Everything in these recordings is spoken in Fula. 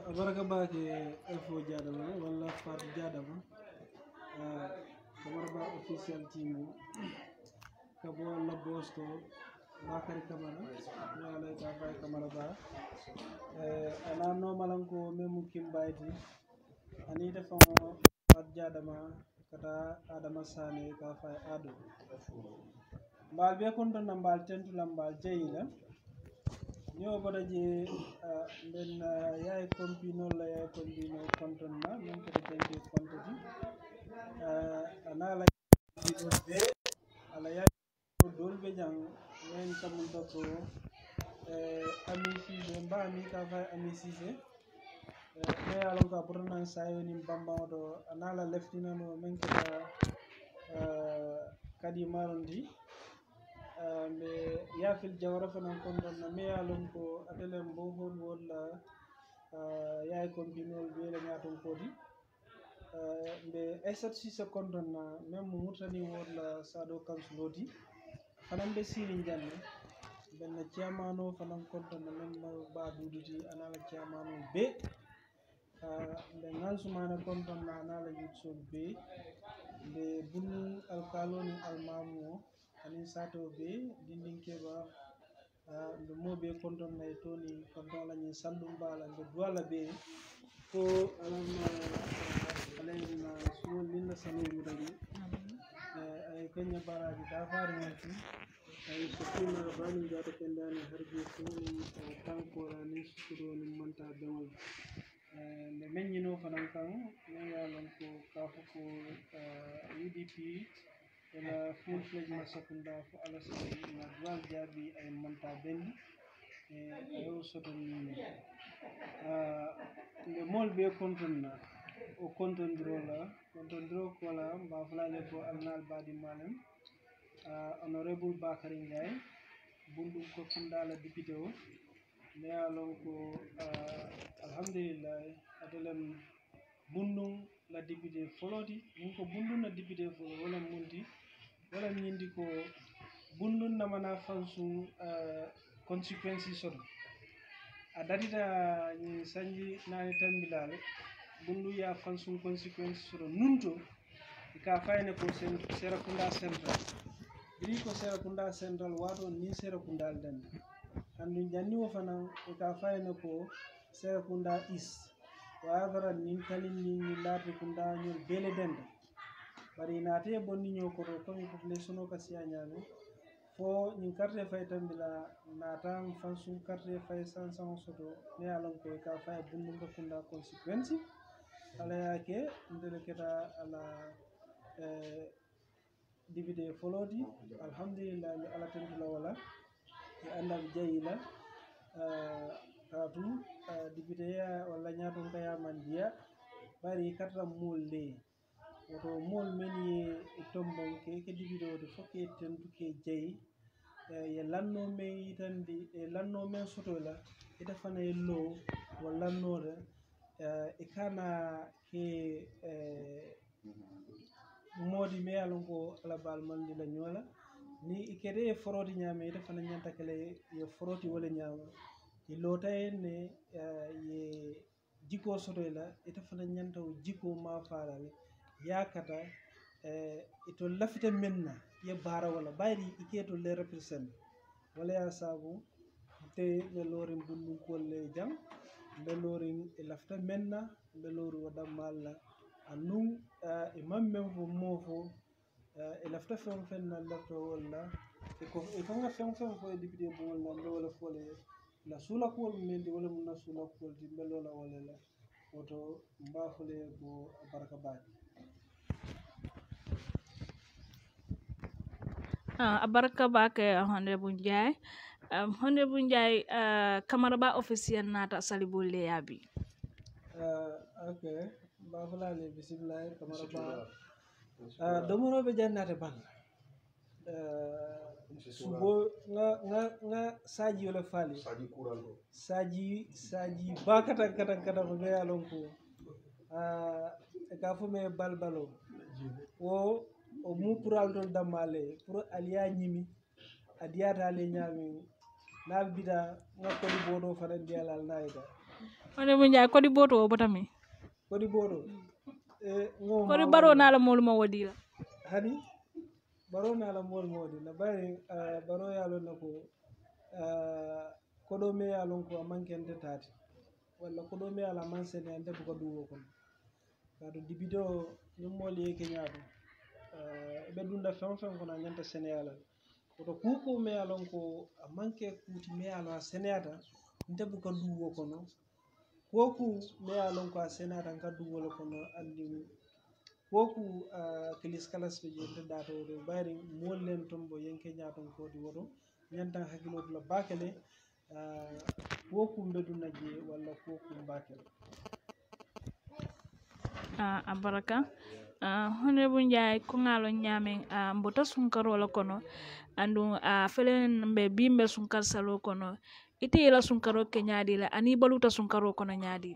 baraka bake elfo jadama walla fat jadama kamara ba official team kabo la boss ko bakari kamara wala ka fay kamara ba ana no malanko memu kimbayti ani defa fat jadama kata adama sane ka fay ado mbal be kon ton mbal tentu lambal jeyila ñoo bada je ben yaay kompino la yaay kompino konton na men ko tenti kontoti ana la be ala yaay dol be jang men kamul ko ami sise mbami ka fa ami sise me alon ka burna sayo ni bamba do ana la leftina no men ko kadi marondi mbe yafil jawara fanan kondon na me alon ko atele mbohol wala yaay kombinol be la nyaton kodi mbe esat si se kondon na même mutani wala sado kansuloti fanan be siri janne ben na ciamano fanan kondon na même ba duduti anala ciamano be mbe ngansumana kondon na anala yutsul be mbe bunu alkaloni almamu ani sato be dindin keba ndo mobe kondon nay toni kondon la ni sandum bala ndo wala be ko alama alayna so linna sanu mudagi ay kenya baraji da faari ngati ay sukuna bani jata kendani harbi ko ni tanko la ni sukuro ni manta dawal le menyino fanan kan ne yalon ko kafu ko UDP ila full fledged masakunda fo alasani na dual jabi ay manta bendi ayo soto ni le mol be kontonna o kontondro ko la mba flale ko alnal badi manem honorable Bakary Ndiaye bundu ko fundala député o ne alon ko alhamdulillah atelem bundu la député foloti mun ko bundu na député folo wala munti wala nyindi ko bundu na mana fansu consequences soto adatita ni sanji nani tambilale bundu ya fansu consequences soto nunto ka fayne ko Serakunda Central biri ko Serakunda Central wato ni Serakunda den andu janni wo fana ka fayne ko Serakunda East wavara nin talin ni lati kunda nyol bele denda bari naate bonni nyoko to ko population o kasi anyame fo ni carte fay tambila natam fansu carte fay sansan soto ne alon ko ka fay bundu ko kunda consequence ala yake ndele keta ala divide folodi alhamdulillah mi ala tentula wala e andal jeyila tatu divide ya wala nyaton kaya mandia bari katra molle woto mol meni tombon ke divide o fokke tentuke jeyi ye lanno me yitandi e lanno men soto la ita fana e lo wala nore e kana ke modi me alon ko ala bal mandi la nyola ni ikere foroti nyame ita fana nyanta kale ye foroti wala nyama ilota ne ye jiko soto la ita fana nyanta jiko ma farale yakata ito lafita menna ye bara wala bayri iketo le represent wala ya sabu te le lorin bundu ko le jam le lorin e lafita menna le lori wada malla anu e mammem fo mofo e lafita fon fenna lafto wala e ko nga fon fo e député bo wala wala fole la sula ko mendi wala mun sula ko di belola wala la oto mbafule bo baraka baati abaraka bake Honorable Njie Honorable Njie Camara ba officiel nata salibule yabi okay mbafula le bismillah Camara ba domoro be jannate ban subo nga saji wala fali saji bakata kata ko be alon ko ka fu me balbalo o mu pural don damale pour aliya nyimi adiyata le nyami nal bida nga ko di bodo fana dialal naida honorable Njie kodi boto o botami kodi boto ngoma kodi baro nala molu ma wadila hani baro nala modi la bari baro yalo nako kodo me yalon ko amankente tati walla kodo me ala mansene ande ko duwo kon kado dibido nyum moli yake nyaado be dunda fen kono nyanta seneyala koto kuko me yalon ko amanke kuti me yalo a seneyata ndebu ko duwo kono woku me yalon ko a senata ka duwo kono andi woku kilis kalas be jende dato do bari mollen tombo yenke nyaaton ko di wodo nyanta hakilo la bakele woku mbeduna je walla woku bakele abaraka honorable Njie ko ngalo nyamen mbota sunkaro la kono andu felen be bimbe sunkar salo kono ite yela sunkaro ke nyaadi la ani baluta sunkaro kono nyaadi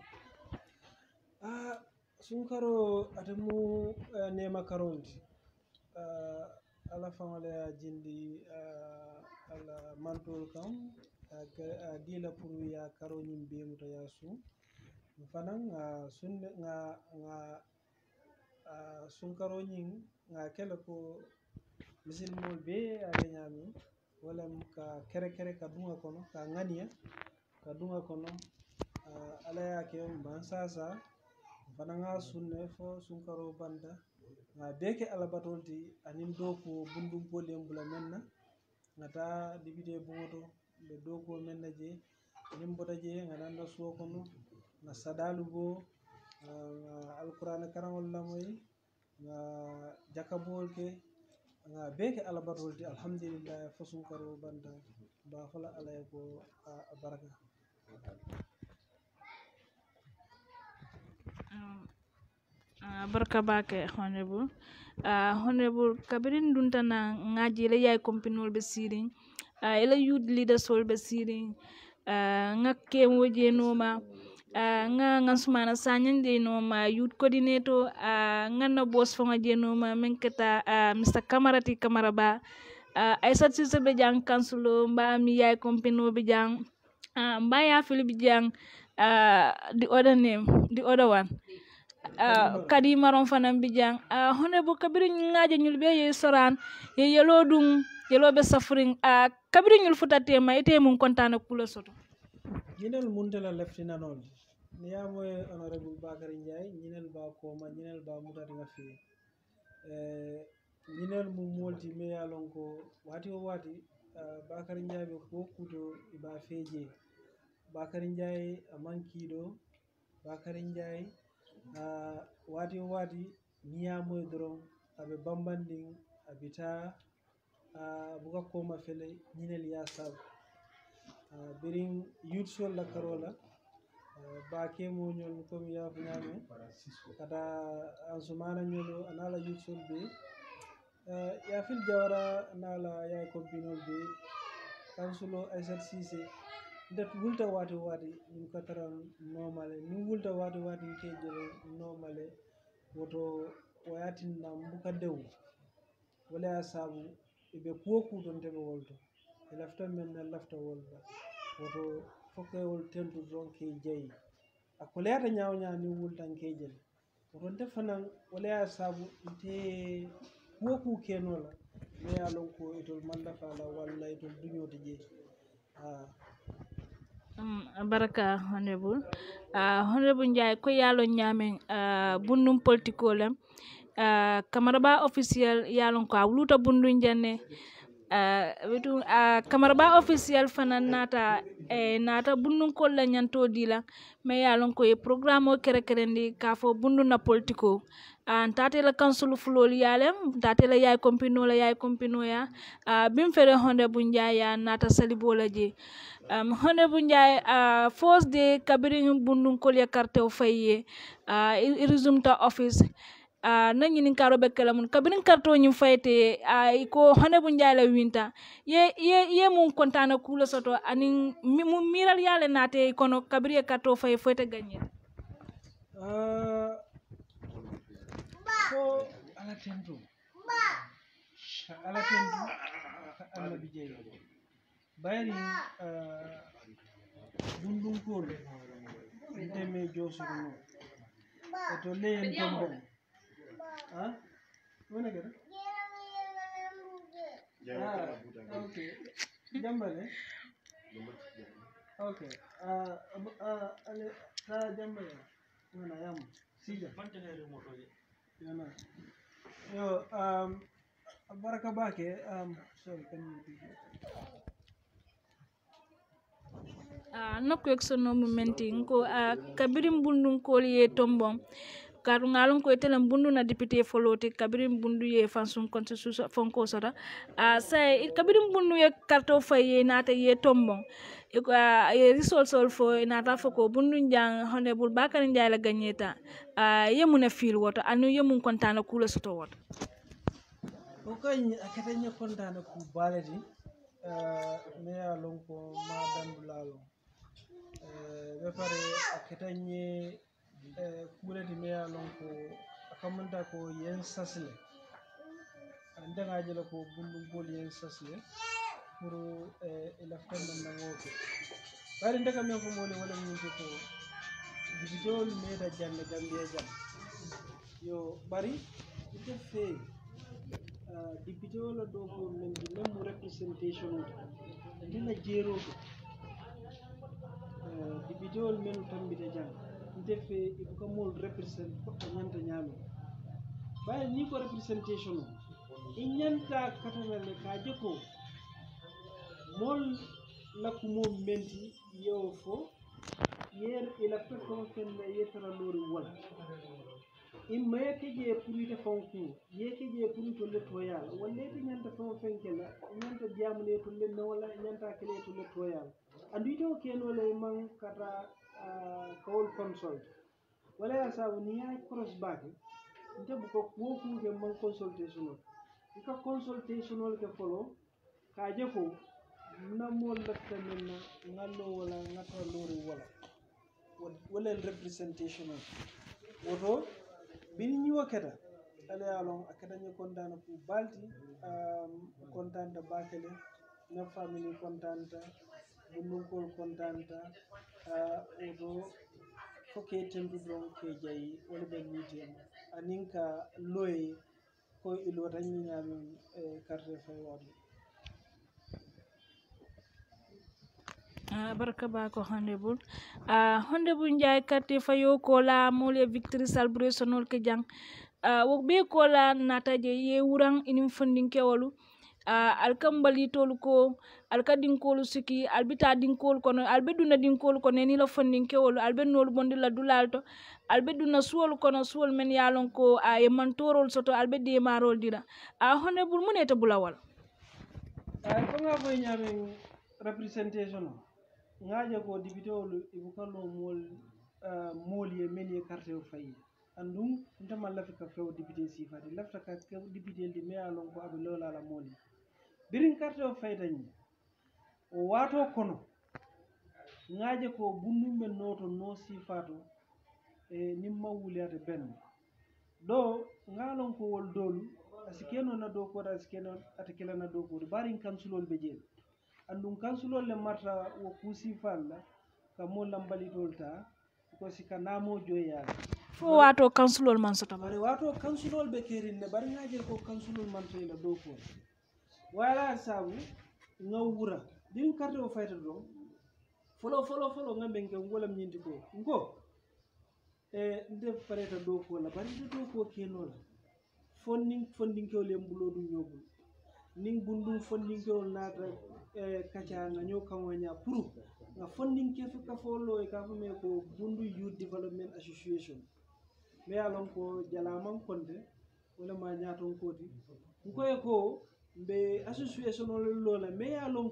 sunkaro atemu nema karonti ala famale jindi ala mantol kam dila pour ya karonyim be muta yasu fanan sunne nga sunkaro nyin nga kala ko misilmol be ale nyami wala ka kere ka dunga kono ka ngania ka dunga kono ala yake ban sasa fananga sunne fo sunkaro banda nga beke alabatolti anin doko bundum polem bula menna ngata dibide bungoto be doko menna je nim bota je nga nanda so kono nga sadalu bo alquran karamol lamoy nga jakabol ke nga beke alabatolti alhamdulillah fo sunkaro banda ba fala alay ko baraka barka bake honorable kabirin duntana ngaji la yay kompinol be siring ila youth leader sol be siring ngakke moje noma nga sumana sanyande noma youth coordinator nganna boss fonga je noma menketa Mr Kamarati Kamaraba Aisat Sise be jang kansulo mba mi yay kompino be jang mba ya fili be jang the other one kadi maron fanan bijang honorable kabiri ngaje nyul be ye soran ye yelo dum yelo be suffering kabiri nyul futate ma ite mun kontana kula soto ñinel muntela leftina non ni yamoy honorable Bakary Njie ñinel ba koma ñinel ba mutati nga fi ñinel mu molti me yalon ko wati o wati Bakary Njie be ko kuto ba feje Bakary Njie amankido Bakary Njie wati o wati niyamoy doron aɓe bambandin abita buga koma fele ñinel ya sab birin youth sol la karola ba kemo ñol comme ya ñame kata ansumana ñolo anala youth sol be ya fil jawara nala ya kompinol be kansulo Aisat Sise ndet wulta wati min kataran normale min wulta wati ke jere normale woto wayatin na mbuka dew wala ya sabu ibe kuwo kuton tebe wolto lafta men na lafta wolta woto fokke wol tentu don ke jeyi akoleta nyaaw ni wultan ke jere woto defanan wala ya sabu ite kuwo ku kenola me ya lon ko itol manda fala walla itol duñoto je baraka honorable Njie ko yalo nyamen bundum politiko lem Kamaraba official yalon ko awluta bundum janne wetu Kamaraba official fanan nata bundum ko la nyanto dila me yalon ko e programme o kerendi ka fo bundum na politiko tate la council fulol yalem tate la yay kompino ya bim fere honorable Njie ya nata salibola je honorable Njie first day kabirin bundun kolya kartew faye irizumta office na ñinin karo be kala mun kabirin karto ñum fayte ko honorable Njie la winta ye mun kontana kula soto anin mu miral yale nate kono kabiri karto faye foyte gagné so ala tentu ala bijey bayri bundum kol teme josuru no to leen tombon ha wona gada okay jambale okay ale ta jambale wona yam sija yana yo baraka bake sorry can you repeat nokku eksono momenti ko kabirim bundun kol ye tombon kadu ngalon ko telam bundu na député foloti kabirim bundu ye fansun constitution fonko sota say kabirim bundu ye karto faye nata ye tombon ye risol sol fo nata foko bundu jang honorable bakari njay la gagneta yemuna fil woto anu yemun kontana kula soto woto ko kany akata nya kontana ku baleti me ya lon ko ma dandulalo be pare akata nye kuleti me ya lon ko akamanta ko yen sasle anda ngajela ko bundu gol yen sasle pour elaftan na ngoto bari ndaka men ko mole wala nyinti ko bidol meda janne gambia jam yo bari ite fe député wala do ko men di même representation dina jero député wala men tambita jam ite fe ko mol represent ko nyanta nyami bari ni ko representation inyanta katanale ka jeko mol lakumo menti yo fo yer ila ko ken yetara lori wala imma yake purite fonku yake purito le toyal wala ti nyanta fo fenkela nyanta jamule to le no wala nyanta kele to le toyal andu to keno le man kata call consult wala ya sabu ni ay cross back nte bu ko woku ke man consultation ka consultation ke follow ka je ko namol lakta menna ngallo wala ngata lori wala representation woto bin ñiwo keta ala yalon akata ñu kontana fu balti kontanta bakele na family kontanta bunun ko kontanta woto foke tendu don ke jayi wala ben meeting aninka loye ko ilo tan ñami carte fay wadu baraka bako honorable njay karte fayo kola mole victory celebration ke jang wo be kola nata je ye wurang inim funding kewolu alkambali tolu ko alkadin kolu siki albita din kolu kono albeduna din kolu kono ni la funding kewolu albenol bondi la dulalto albeduna suwol kono suwol men yalon ko e mantorol soto albede marol dira honorable muneta bulawal ko nga boy ñami representation ngaje ko député wol ibukalo mol ye men ye carte o fayi andum ntama lafi ka few député sifati lafta ka député ndi me alon ko abe lola la moli birin carte o faytani o wato kono ngaje ko bundum men noto no sifato nimma wuliyata ben do ngalon ko wol dolu asikeno na do ko asikeno atakela na do ko barin kansulol be jeel andum kansulol le marta wo kusi falla ka mo lambali dolta ko sikanamo joya fo wato kansulol man soto bari wato kansulol be kerin ne bari ngajel ko kansulol man to ila do ko wala sabu ngawura din carte o fayta do folo ngambe ngam wolam nyindi ko ngo nde pareta do ko la bari do ko kenola fonding ko le mbulo du nyobul ning bundu fonding ko nata kacha nga nyo kawanya puru nga funding ke fuka folo e ka fume ko bundu youth development association me alon ko jalaman konde wala ma nyaton koti ko e ko be association lola me alon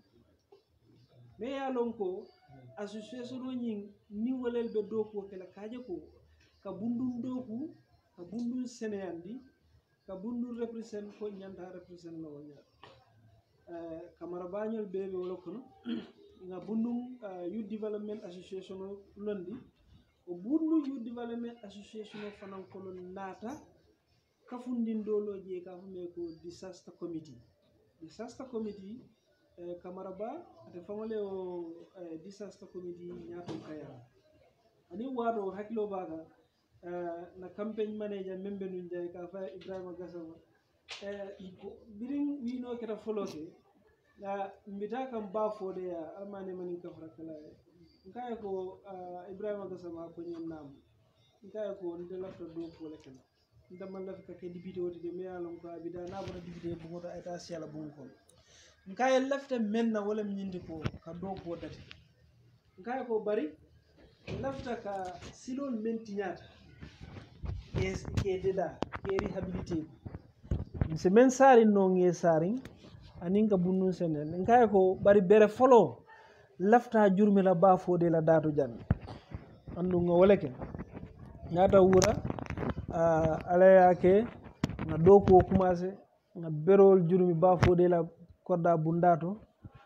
ko association nyin ni walel be do ko kala kaje ko ka bundu doku ka bundu seneyandi ka bundu represent ko nyanta represent no wanya kamara bañol bebe wala kono nga bundum youth development association londi o bundu youth development association fanan kono nata kafundin dolo je ka fume ko disaster committee kamara ba ate famale o disaster committee nyato kaya ani wato hakkilo baka na campagne manager membe nun jay ka fa Ibrahima Gassama birin wino keta foloke na mbita kam ba fode ya almane manin kafra kala nkaye ko Ibrahima Gassama ko nyen nam nkaye ko nde lafta do fole kala ndama lafta ke député woti de me alon ko abida na bota député bu ngoto eta siala bu ko nkaye lafta menna wala nyindi ko ka do ko dati nkaye ko bari lafta ka silol mentiñata ke deda ke réhabilité se men sari no nge sari anin ka bunnu senen nkaye ko bari bere folo lafta jurmi la ba fode la datu janne andu nga woleke ñata wura ala yake nga do ko commencé nga berol jurmi ba fode la korda bundato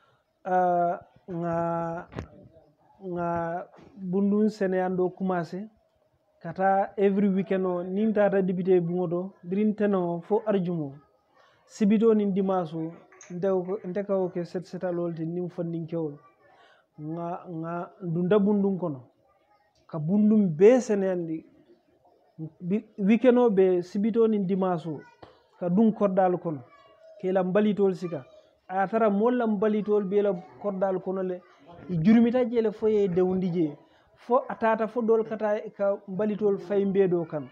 nga bundu sene ando commencé kata every weekend o nin tata député bungoto birin teno fo arjumo sibito nin dimaso ndekawo ke setalolti nin fandin kewol nga dunda bundum kono ka bundum be sene andi weekend o be sibito nin dimaso ka dun kordal kono ke la mbalitol sika a tara molla mbalitol be la kordal kono le jurmita jele foye dewndi je fo atata fo dol kata ka mbalitol fay mbedo kan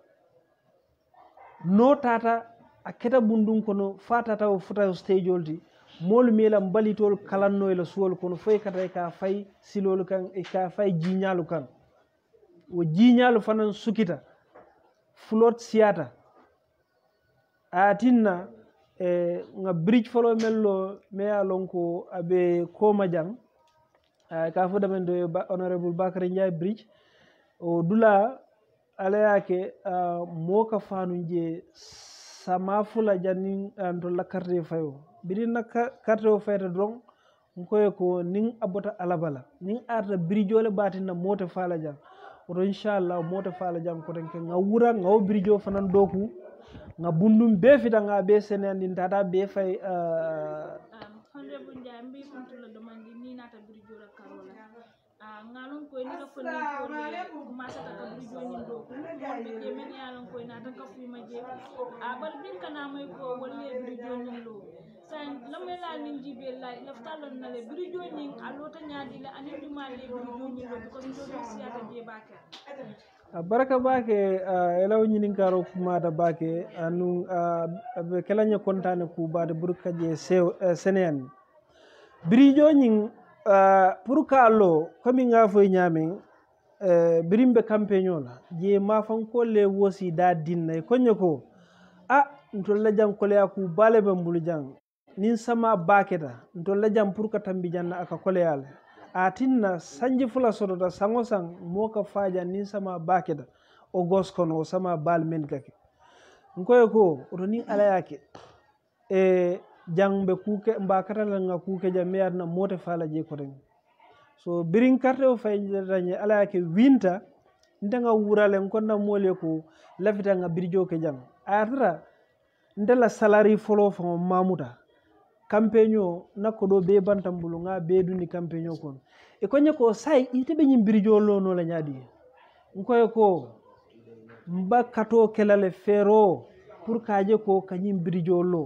no tata a keta bundum kono fa tata o fota stage olti molu mela mbalitol kalanno e la suwol kono foye kata ka fay silol kan e ka fay jiñalu kan o jiñalu fanan sukita flot siata atinna nga bridge folo mello me alon ko abe koma jang ka fo damen do honorable Bakary Ndiaye bridge o dula ala yake moka fanu je sama fula janni to la carte fayo bidin na carte o fayta dron ngoy ko nin abota alabala nin arta bridge ole batina mota fala jang oto inchallah mota fala jang ko tenke nga wura nga o bridge o fanan doku nga bundum be fita nga be senen din tata be fay honorable Ndiaye mbi funtula domandi ni nata bridge la karola ngalon koy ni ka fonni ko commencé ta ka bridge ni do ko be ke men yalon koy nata ka fu ma je bal bin kana moy ko wolle bridge ni lo san lamay la ni jibe la laftalon na le bridge ni alota nyaadi la ani duma le bridge ni lo ko ndo do siata be bakar baraka bake elaw ñinin karo kumata bake anu be kelanya kontane ku bade burkaje seneyan birijo ñing pour kalo komi nga foy ñamen birimbe campagnola je ma fan ko le wosi da dinna konye ko ntol la jang ko le aku bale be mbulu jang nin sama baketa ntol la jang pour ka tambi janna aka ko le yalla atinna sanji fula sodota sango sang moka faja nin sama baketa o gos kono o sama bal men kake ngoy ko oto nin ala yake jangbe kuke mba katala nga kuke jamia na mote fala je ko ren so birin carte o fay dañe ala yake winta ndanga wurale konna mole ko lafita nga birjo ke jang atra ndela salary folo fo mamuta campaigno nakko do be bantambulu nga be duni campaigno kon e ko nyako say ite be nyim birjo lo no la nyaadi ngoy ko mba kato kelale fero pour kaje ko kanyim birjo lo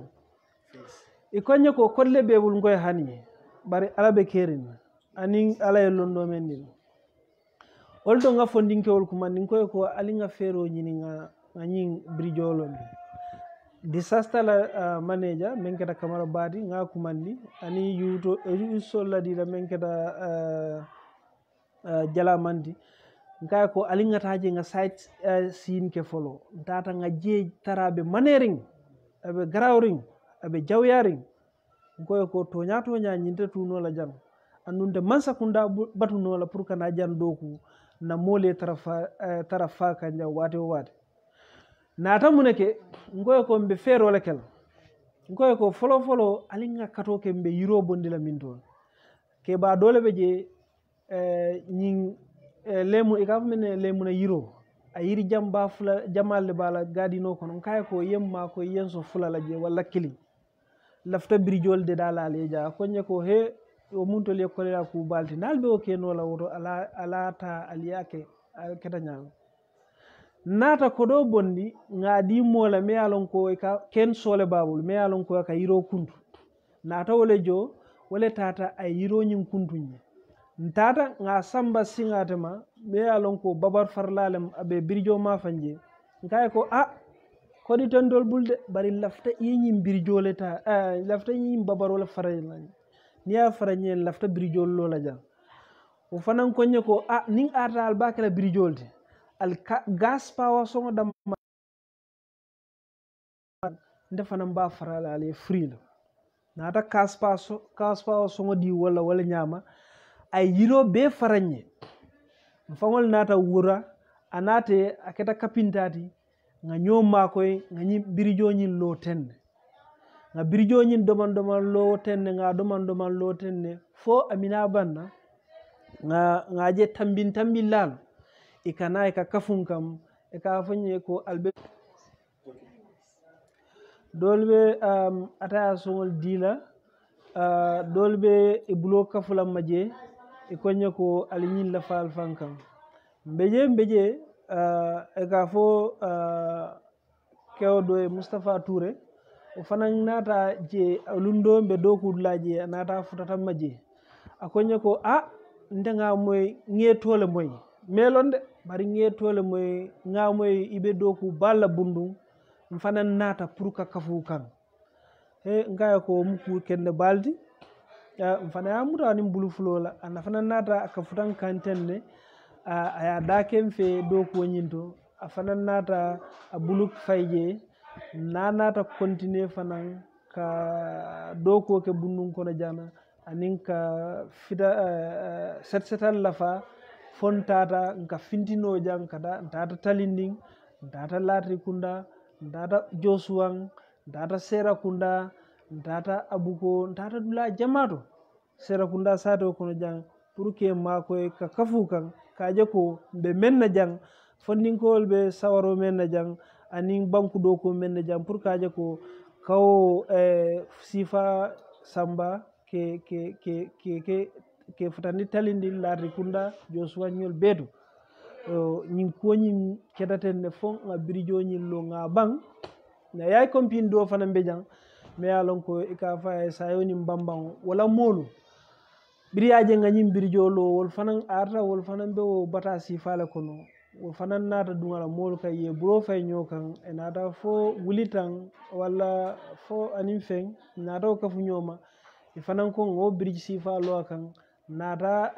e ko nyako kolle bebul ngoy hani bari alabe kerin anin alay londo men ni oldo nga fondinkewol kuma nin koy ko alinga fero nyini nga nyin birjo lo disaster la manager men keta Camara Badi nga kumandi ani yuto solla di la men keta jala mandi nga ko alinga taje nga site sin ke folo tata nga je tarabe manering abe grawring abe jawyaring ngoy ko to nya nyinte tuno la jam andunde mansa kunda batu no la pour kana jan doku na mole tarafa kanja wate nata muneke ngoy ko mbe fero lekel ngoy ko folo alinga kato ke mbe yiro bondila min ton ke ba dole be je nyin lemu e kam men lemu na yiro a yiri jamba fula jamal bala gadino kono kay ko yemma ko yenso fula la je wala kili lafta brijol de dala leja ko nyeko he o munto le ko la ku balti nalbe o ke no la woto ala ta aliyake keta ñama nata ko ɗo bondi ngadi mola me alon ko ka ken sole babul me alon ko ka yiro kuntu nata wole jo wole tata ay yiro nyin kuntunye ntata nga samba singatema me alon ko babar farlalem abe birjo ma fanje ngay ko kodi tondol bulde bari lafta yinyin birjole ta lafta yinyin babar wala faraylan niya faranye lafta birjol lola jang o fanan konye ko ning ata al bakala birjolde al gas power songo dam nde fanan ba farala ale free la nata gas power songo di wala nyama ay yiro be faranye fangol nata wura anate aketa kapintati nga nyoma koy nga nyi birjo nyin lo tenne nga birjo nyin doman lo tenne nga doman lo tenne fo amina banna nga je tambin lal ikana ka kafun kam e ka fanye ko albe dolbe ataya songol dila dolbe e bulo kafula maje e konye ko alinyin la fal fankam mbeje e ka fo kewdo e Mustafa Touré o fanan nata je lundo mbe dokudlaje nata futata maje akonye ko ndenga moy ngetole moy melonde bari ngetole moy nga moy ibe doku balla bundum fanan nata pour ka kafu kan ngaya ko muku kende baldi mfana ya mutani mbulu fulola ana fanan nata akafutan kantenne aya daken fe doku wonyinto afanan nata abuluk fayje nata continue fanan ka doko ke bundum kono jana anin ka fida setsetal lafa fontata nka fintino jang kada ntata talinding ntata latri kunda ntata josuwang ntata sera kunda ntata abuko ntata dula jamato sera kunda sato kono jang pour que makoy ka kafu kan kaje ko be menna jang fondinkol be sawaro menna jang anin banku do ko menna jang pour kaje ko kawo sifa samba ke futandi talindi laari kunda josuwa ñol beetu ñin koñin kedaten ne fon nga birijo ñin lo nga bang na yay kompin do fana mbejang me alon ko ika fa sayoni mbambang wala molu biriyaje nga ñin birijo lo wol fana arta wol fana be wo bata si fala kono wol fana nata dungala molu kay ye bro fay ñokan e nata fo wulitan wala fo anim feng nata ko fu ñoma fanan ko ngo bridge sifa lo kan nata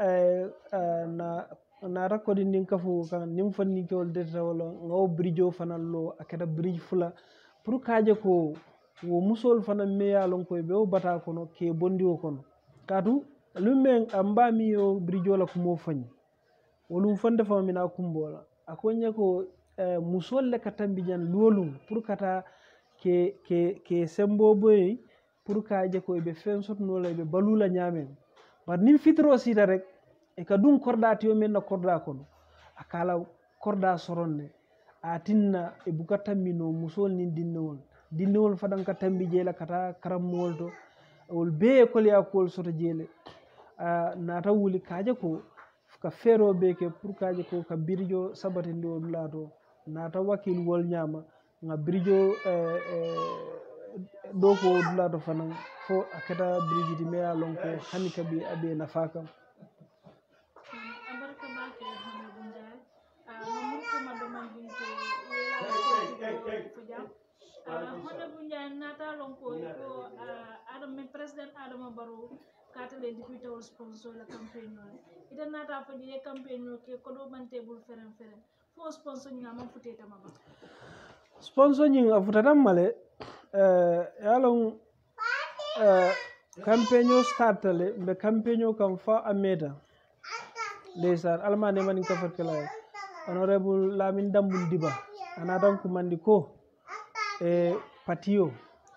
nata ko din kafu kan nim fanni ko deta wala ngo bridge o fanan lo akata bridge fula pour kaje ko wo musol fanan me yalon ko be o bata kono ke bondi o kono kadu lumen amba mi yo bridge la ko mo fanni wolum fande famina kumbola akonya ko musol le katambi jan lolum pour kata ke sembo boy pour kaje ko ɓe fen sotnola ɓe balula ñamen bar nin fitro sita rek e ka ɗum kordati yo men no korda kono a kala korda soronne a tinna e buka tammino musol nin dinnewol faɗan ka tambi jeela kata karammowol to wol be école yakol soto jeele nata wuli kaje ko ka feeroɓe ke pour kaje ko ka birjo sabatinde o ɗulato nata wakil wol ñama nga birjo ɗo ko dulato fanan fo a keta brigidi me ya lon ko hani kabi abe nafa kam Honorable Njie nata lon ko President Adama Barrow katale député o sponsor la campagne ita nata fo je campagne ke ko do man table feren fo sponsor ngama futeta maba sponsor ñing a futatam male yalon campagne o startale mbe campagne o kam fa ameda ndeysaan almane mani kafat kala honorable Lamin Dambul Diba anatan ko mandi ko patio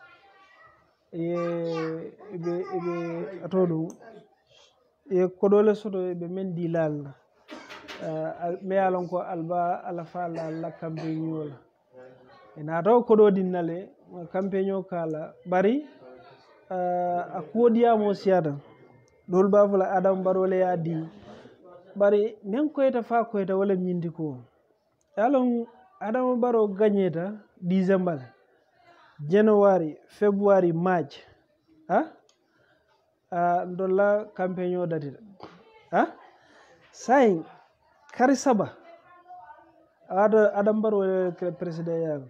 ebe atoɗum koɗole soto ɓe men di lal me yalon ko alba ala fala alla campagne ola ena taw koɗo dinnale campagne o kala bari a kuwoɗiyamo siyata ɗol bafula Adama Barrow le ya di bari men koyta fa koyta wala ñindi ko alon Adama Barrow gagneta December January February March ndolla campagne o datita sayin kari saba aɗa Adama Barrow président yaami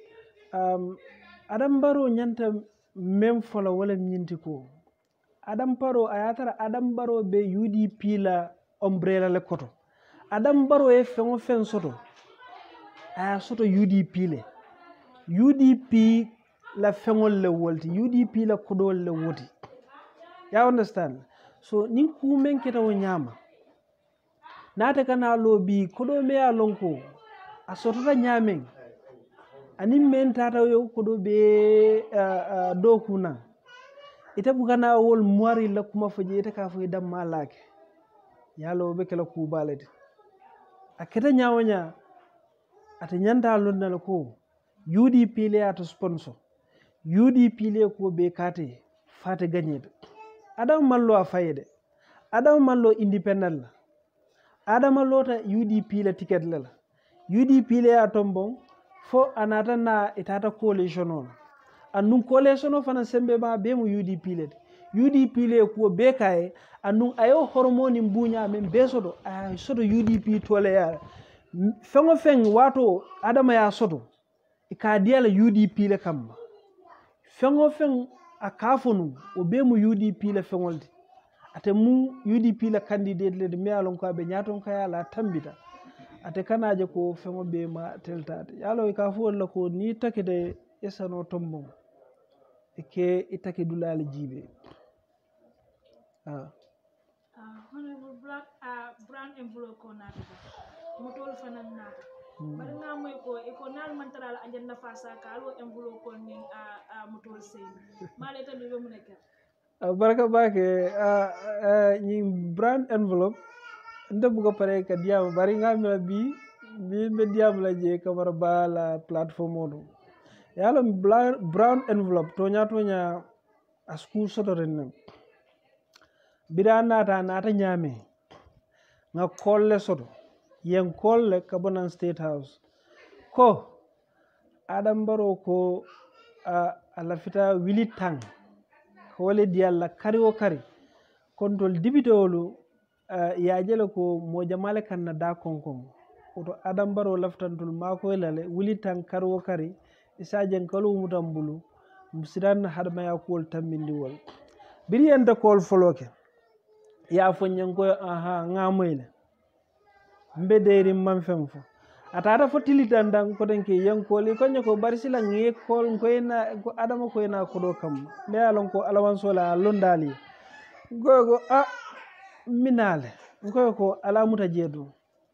Adama Barrow ñanta même fola wala ñinti ko Adama Barrow a yatara Adama Barrow be UDP la umbrella le koto Adama Barrow e feŋo feŋ soto aya soto UDP le UDP la feŋol le wolti UDP la kodol le woti ya understand so nin kumen ketawo ñama naate kana lo bi kodo me ya lonko a sotota ñamen anin men tata yo kodo be do kuna ita bugana wol moiri la kuma faje ita ka fay dam malake yalo be kala ku balade aketa ñawoña ata ñanta lonnal ko UDP le ata sponsor UDP le ko be kate fate gagnede Adama Mallo a fayede Adama Mallo independent la Adama lota UDP la ticket la UDP le a tombon fo anata na itata coalition on annun coalition fana sembe ma be mu UDP le UDP le ko be kay annun ayo hormone mbunya men be sodo ay sodo UDP tole ya fengo feng wato Adama ya sodo ka diala UDP le kam fengo feng a kafonu o be mu UDP le fengoldi ate mu UDP la candidate le me alon ko be nyaton kaya la tambita ate kanaje ko fengo be ma teltate yalo ka fo la ko ni takede esano tombon ke itake dulale jibe honorable black brown envelope ko nata motol fanan nata bari nga moy ko e ko nal mantara agenda fasa ka alo envelope ko ni motol sey male tan do mu nekk baraka bake ni brand envelope nda bugo pare ka diam bari nga mi be diam la je kamara bala platform odo yalo brown envelope to nya a school soto ren bidana ta nata nyame nga kolle soto yen kolle Kabonan State House ko Adama Barrow ko ala fita wili tang ko wale dialla kari o kari kontol dibitolu yajele ko mo jamale kanna da konkon oto Adama Barrow laftantul mako lale wili tang kari o kari isajen kalu mutambulu musidan hadma ya kol tambindi wol biri enda kol foloke ya fonyen ko ngamoyle mbederi manfemfo atata fo tilitandan ko denke yankoli ko nyako barisila ngi kol koyna ko Adama koyna ko do kam me alon ko alawan sola londali gogo minale ko ala muta jedu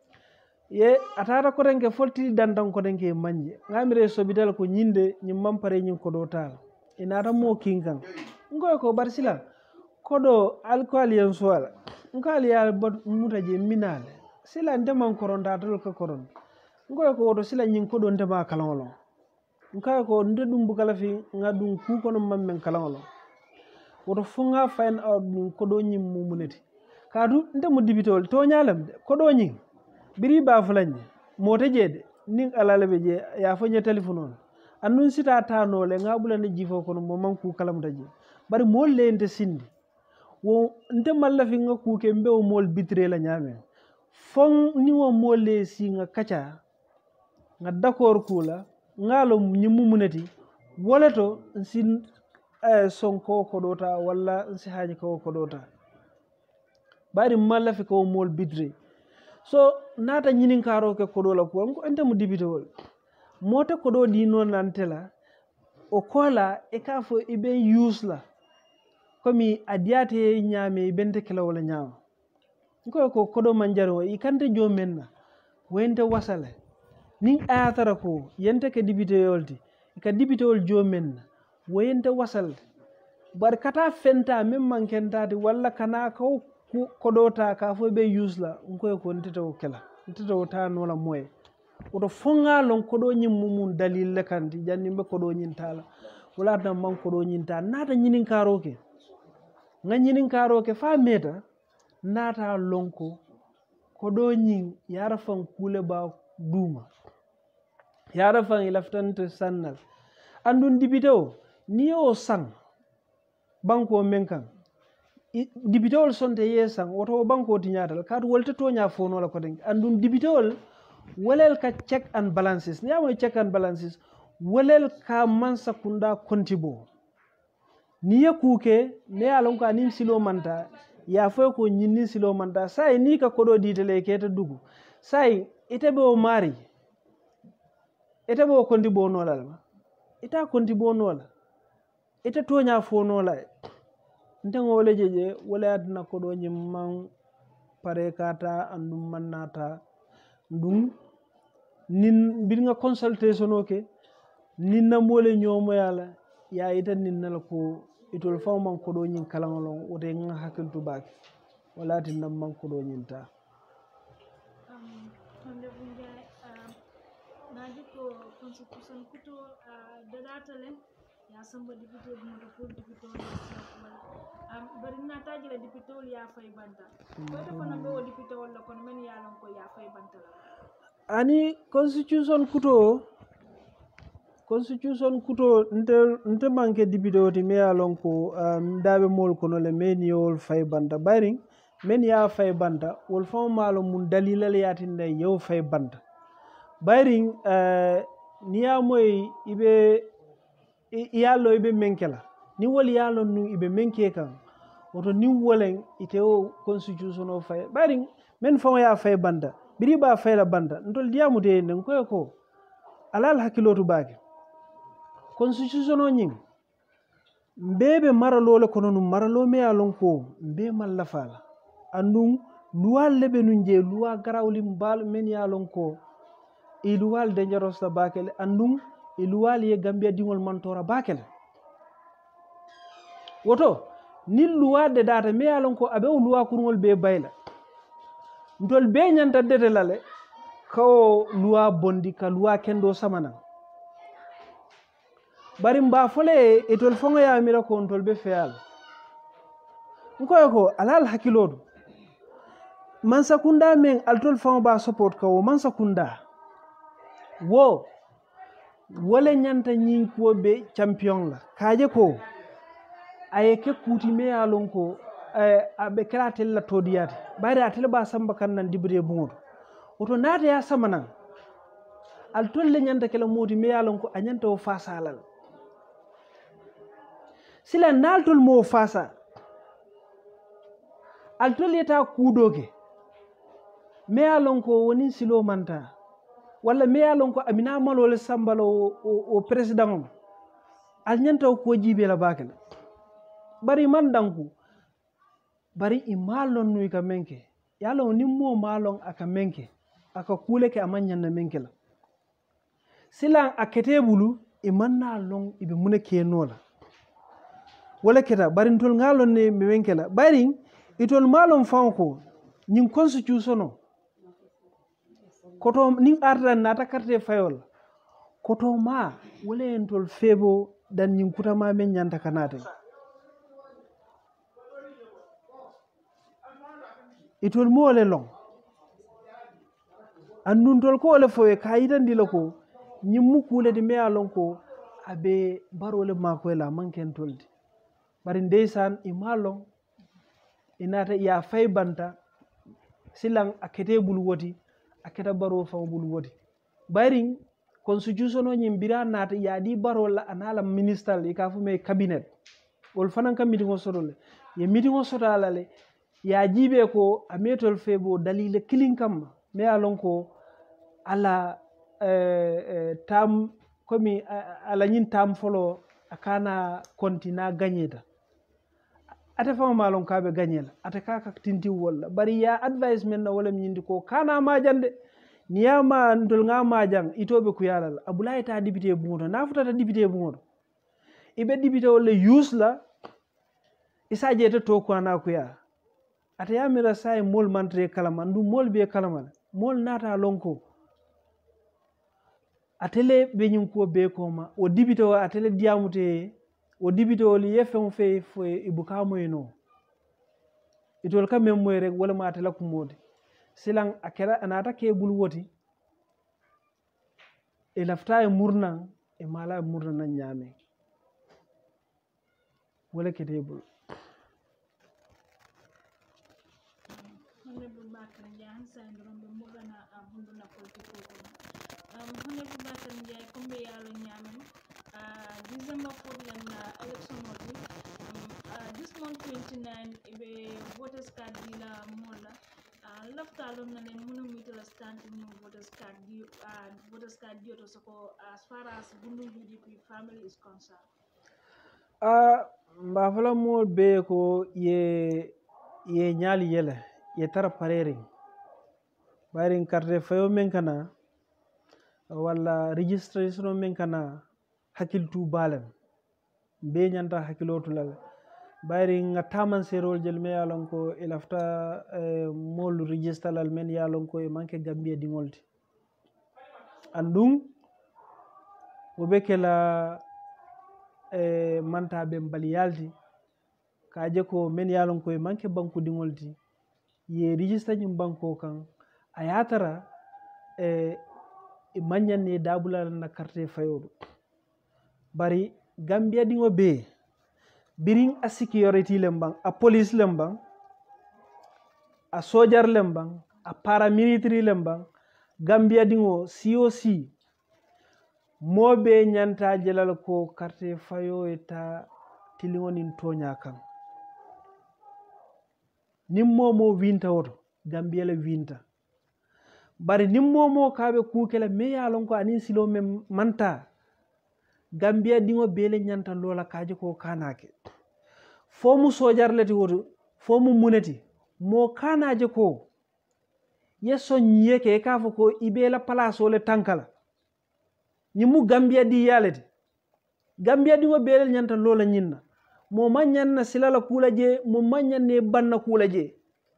ye atata ko denke fo tilitandan ko denke manje ngamire sobital ko nyinde nyim mampare nyin ko do tal inata mo kinkan ko barisila ko do alcool yan sola ngali ya muta je minale sila ndeman koronda tol ka koron ngoy ko woto sila nyin ko don ndema kalangolo nka ko ndedum bukala fi ngadum ku kono mammen kalangolo woto funga find out dum ko do nyim mumuneti kadu ndemu dibitol to nyalam de ko do nyin biri ba fulanye mote jede nin alala be je ya fanya telephone on annun sita tano le ngabula ne jifo kono mo manku kalam daje bari mol le nte sindi wo nte malla fi nga ku ke mbe o mol bitre la nyame fon ni wo mole si nga kacha nga d'accord kula ngalo nyimu muneti woleto sin sonko ko dota walla si haji ko dota bari malla fi ko mol bidre so nata nyinin karo ke ko dola ko ente mu dibitol mota ko do di non nantela o kola e ka fo ibe use la komi adiate nyame bente kala wala nyama ko kodo manjaro i kante jomenna wente wasale nin ayatara ko yente ke dibite yolti ka dibite wol jomenna wente wasal bar kata fenta mem mankentati walla kana ko kodota ka fo be usla ko ntito kala ntito ta no la moy oto fonga lon kodo nyim mumun dalil le kanti janni be kodo nyin tala wala tan man kodo nyin ta nata nyinin karoke nga nyinin karoke fa meta nata lonko ko ɗo ñin yara fan kuule ba duuma yara fan i laftante sannal andun député o ni o sang banko men kan député ol sonte ye sang woto o banko tiñatal kaatu wolte toña fonola koten andun député ol wolel ka check and balances ni yamoy check and balances wolel ka mansa kunda kontibo ni ye kuke ne alon ko anin silo manta ya foy ko ñinni silo manta say ni ka koɗo ditele keta dugu say ite ɓe o maari ite ɓe o konti bonolal ma ita konti bonola ite toña fonola nten wole jeje wole adna koɗo ñimman pare kata andum mannata ndum nin mbirga consultation o ke nin namole ñomoyala ya ita ninnala ko itol faw man koɗo ñin kalaŋolon wote ga hakkiltu baake wala tinnam man koɗo ñinta naji ko constitution kuto dadatale ya samba député moto pour député bari nataji la député ya fay banta ko fana be o député wala kono men ya lon ko ya fay banta la ani constitution kuto nte manque député oti me ya lon ko daɓe mol kono le men yowol fay banta bari men ya fay banta wol fam malo mun dalilal yatinne yew fay banta bayrin ni yamoy iɓe yallo iɓe menkela ni wol yalon nu iɓe menke kan woto ni wolen ite o constitution o fay bayrin men fama ya fay banta biri ba fayla banta ntol diyamude nden koye ko alal hakkilotu baake constitution o ñing mbeɓe maralole kono num maralo me yalon ko mbe malla fala andum luwal leɓe nun je luwa garawli mbal men yalon ko e luwal dangerosa bakele andum e luwal ye gambia dingol mantora bakele woto nin luwade data me yalon ko aɓe o luwa kurgol be bayla ntol be ñanta detelale kawo luwa bondi ka luwa kendo samanan bari mba fole e tol fongo yamira ko ntol be feyal nkoye ko alal hakkilodu mansa kunda men altol fongo ba support kawo mansa kunda wo wole ñanta ñinkuwo be champion la kaje ko aye ke kuti me yalon ko aɓe kela tella todiyate bari a tele ba samba kan nan dibre buŋoto woto naata ya samanan altol le ñanta kela moti me yalon ko a ñanta o fasalal sila naltol mo fasa altol yeta kuudoke me yalon ko woni silo manta walla me yalon ko amina malole sambalo o président o al ñanta ko jiibela bakela bari man danku bari i malon nuy ka menke yalon ni mo malon aka menke aka kuleke amanyanna menke la silan akete bulu e manna long ibe mune kenola wala keta bari ntol ngalon ne me menke la bari itol malon fanko nyin constitution o koto nin arda nata carte fayol koto ma wala entol febo dan nyin kutama men nyanta kanata itol mo le long andun tol ko le foye kayitandi lako nyimmu kule di me alon ko abe barole mako la manken toldi bari ndeysan imalon inata ya fay banta silang akete bul woti aketa baro fa bul woti bari constitution o nyimbira nata ya di barola anala minister e ka fu me cabinet wol fanan kam meeting o sodole ye meeting o sodala le ya jibe ko ametol febo dalile kilin kam me alon ko ala tam komi ala nyin tam folo akana kontina gagneta ata fama malon kaɓe gagnela ata kaka tinti walla bari ya advice men na wala ñindi ko kana majande niyama ndol nga majang itoɓe kuyalal abulaye ta député bugoto nafutata député bugoto iɓe député walla yusla isa jeeta to kuana kuya ata yamira saye mol mantre kalama ndu mol be kalamala mol nata lonko atele ɓe ñin ko be koma o député o atele diyamute o député o li yefen fe fo ibukamoyno itol ka même moy rek wala ma atela kumode silang akera anata ke bul woti e lafta e murnan e mala e murnan nan nyame wala ke tebul Honorable Bakar Ndiaye sandron be murana abunduna politiko ko Honorable Bakar Ndiaye kombe yalo nyamen December 4 na election modi this month 29 be voters card dila mola lafta lon na len munu mitala stand no voters card to so as far as bundu UDP family is concerned mbafala mo be ko ye nyali yele ye tara parering bayrin carte fayo men kana walla registration men kana hakiltu balem be nyanta hakilotu lal bayri nga taman serol jel me yalon ko ilafta mol register lal men yalon ko e manke gambia dingolti andum wo be kela manta be mbali yalti kaje ko men yalon ko e manke banku dingolti ye register nyum banko kan ayatara e manyan ne dabula na carte fayodo bari gambia dingo be biring a security lembang a police lembang a soldier lembang a paramilitary lembang gambia dingo COC mobe nyanta jelal ko carte fayo eta tilingonin tonya kan nimmo winta woto gambia le winta bari nimmo kabe kukela me yalon ko anin silo men manta gambia dingo bele nyanta lola kaje ko kanake fomu sojarleti woto fomu muneti mo kanaje ko yeso nyeke kafo ko ibela place ole tankala nyimu gambia di yaleti gambia dingo bele nyanta lola nyinna mo manyanna silala kulaje mo manyanne banna kulaje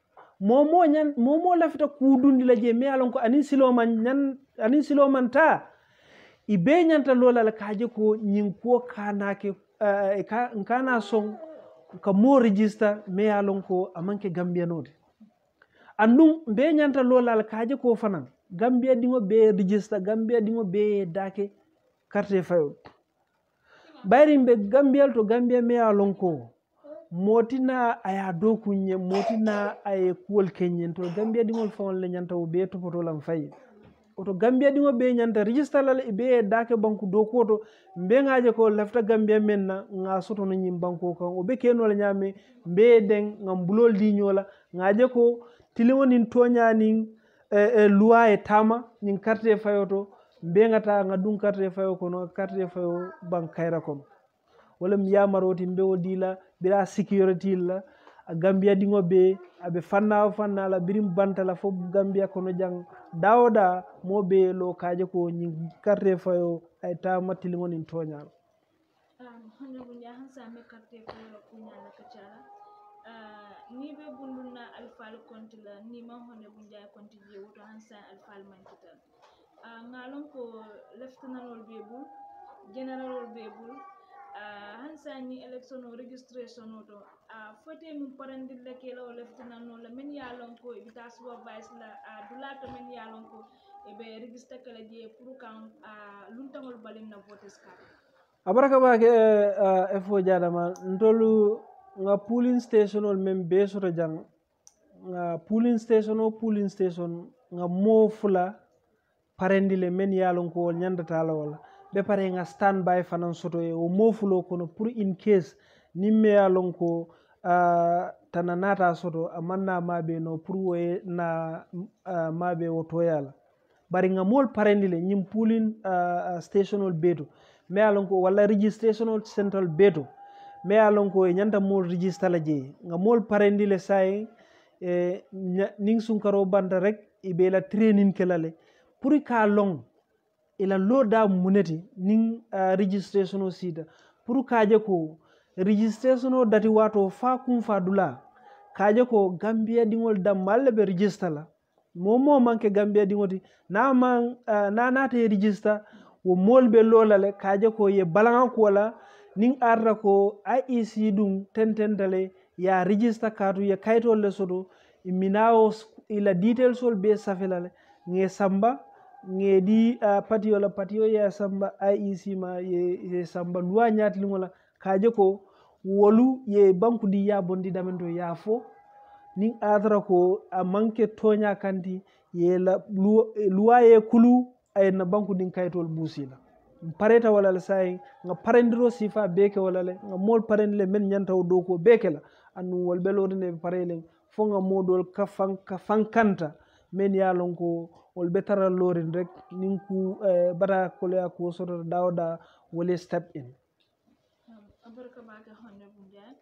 mo lafita kudundi laje me alon ko anin silo man ta ibe nyanta lola la kaje ko nyin ko kanake kana son ka mo register me alon ko amanke gambia node andum be nyanta lola la kaje ko fanan gambia dingo be register gambia dingo be dake carte fayo bayri be gambia to gambia me alon ko motina aya do kunye motina ay kuwol kenyen to gambia dingol fawon le nyanta o be topoto lam fayi oto gambia dingo be nyanta register lal be dake banku do koto mbe ngaje ko lafta gambia menna nga soto no nyim banko kan o be kenol nyame be den ngam bulol di nyola ngaje ko tiliwonin toñanin loi e tama nin carte fayoto mbe ngata ngadum carte fayo kono carte fayo bank kayra kono wala mi yamaroti mbe wodila bira security la gambia dingo be abe fanna la birim bantala fo gambia kono jang dawda mo be lo kaje ko ni carte fayo ay tama tilingonin toñal honorable nyahan same carte fayo ko nyala kacala ni be bunduna alfal kontila ni ma honorable nyaay konti je woto hansa alfal man kital ngalon ko lieutenant bebul general bebul hansa ni election registration oto fote mum parandilla kela o lieutenant no la men yalon ko ibita supervise la dulato men yalon ko e be register kala je pour kan luntangol balim na voters card abaraka ba ke fo jadama ndolu nga polling station ol mem be soto jang nga polling station nga mo fula parendile men yalon ko nyandata la wala be pare nga standby fanan soto e o mo fulo kono pour in case nimme yalon ko tananata soto amanna mabe no pour woye na mabe woto yala bari nga mol parendile nyim polling station ol beto me yalon ko wala registration ol central beto me alon ko e nyanta mol register la je nga mol parendile say ning sunkaro banda rek ibe la training kelale pour ka long ila loda muneti ning registration o sida pour kaje ko registration o dati wato fa kum fa dula kaje ko gambia dingol dam malle be register la momo manke gambia dingoti na man na te register wo mol be lolale kaje ko ye balanga ko wala ning arda ko IEC dum tententale ya register katu ya kaytol le soto minawo ila details sol be safilale nge samba nge di patio la patio ya samba IEC ma ye samba loi ñaatilingola kaje ko wolu ye banku di ya bondi damendo ya fo nin adara ko a manque toña kanti ye la loi ye kulu ay na banku din kaytol busila pareta wala la say nga parendiro sifa beke wala le nga mol parendle men ñantaw do ko beke la anu wol belodine parele fo nga modol ka fankanta men ya lon ko wol betara lorin rek nin ku bata ko le ko soto dawda wole step in abarka baka honne bunja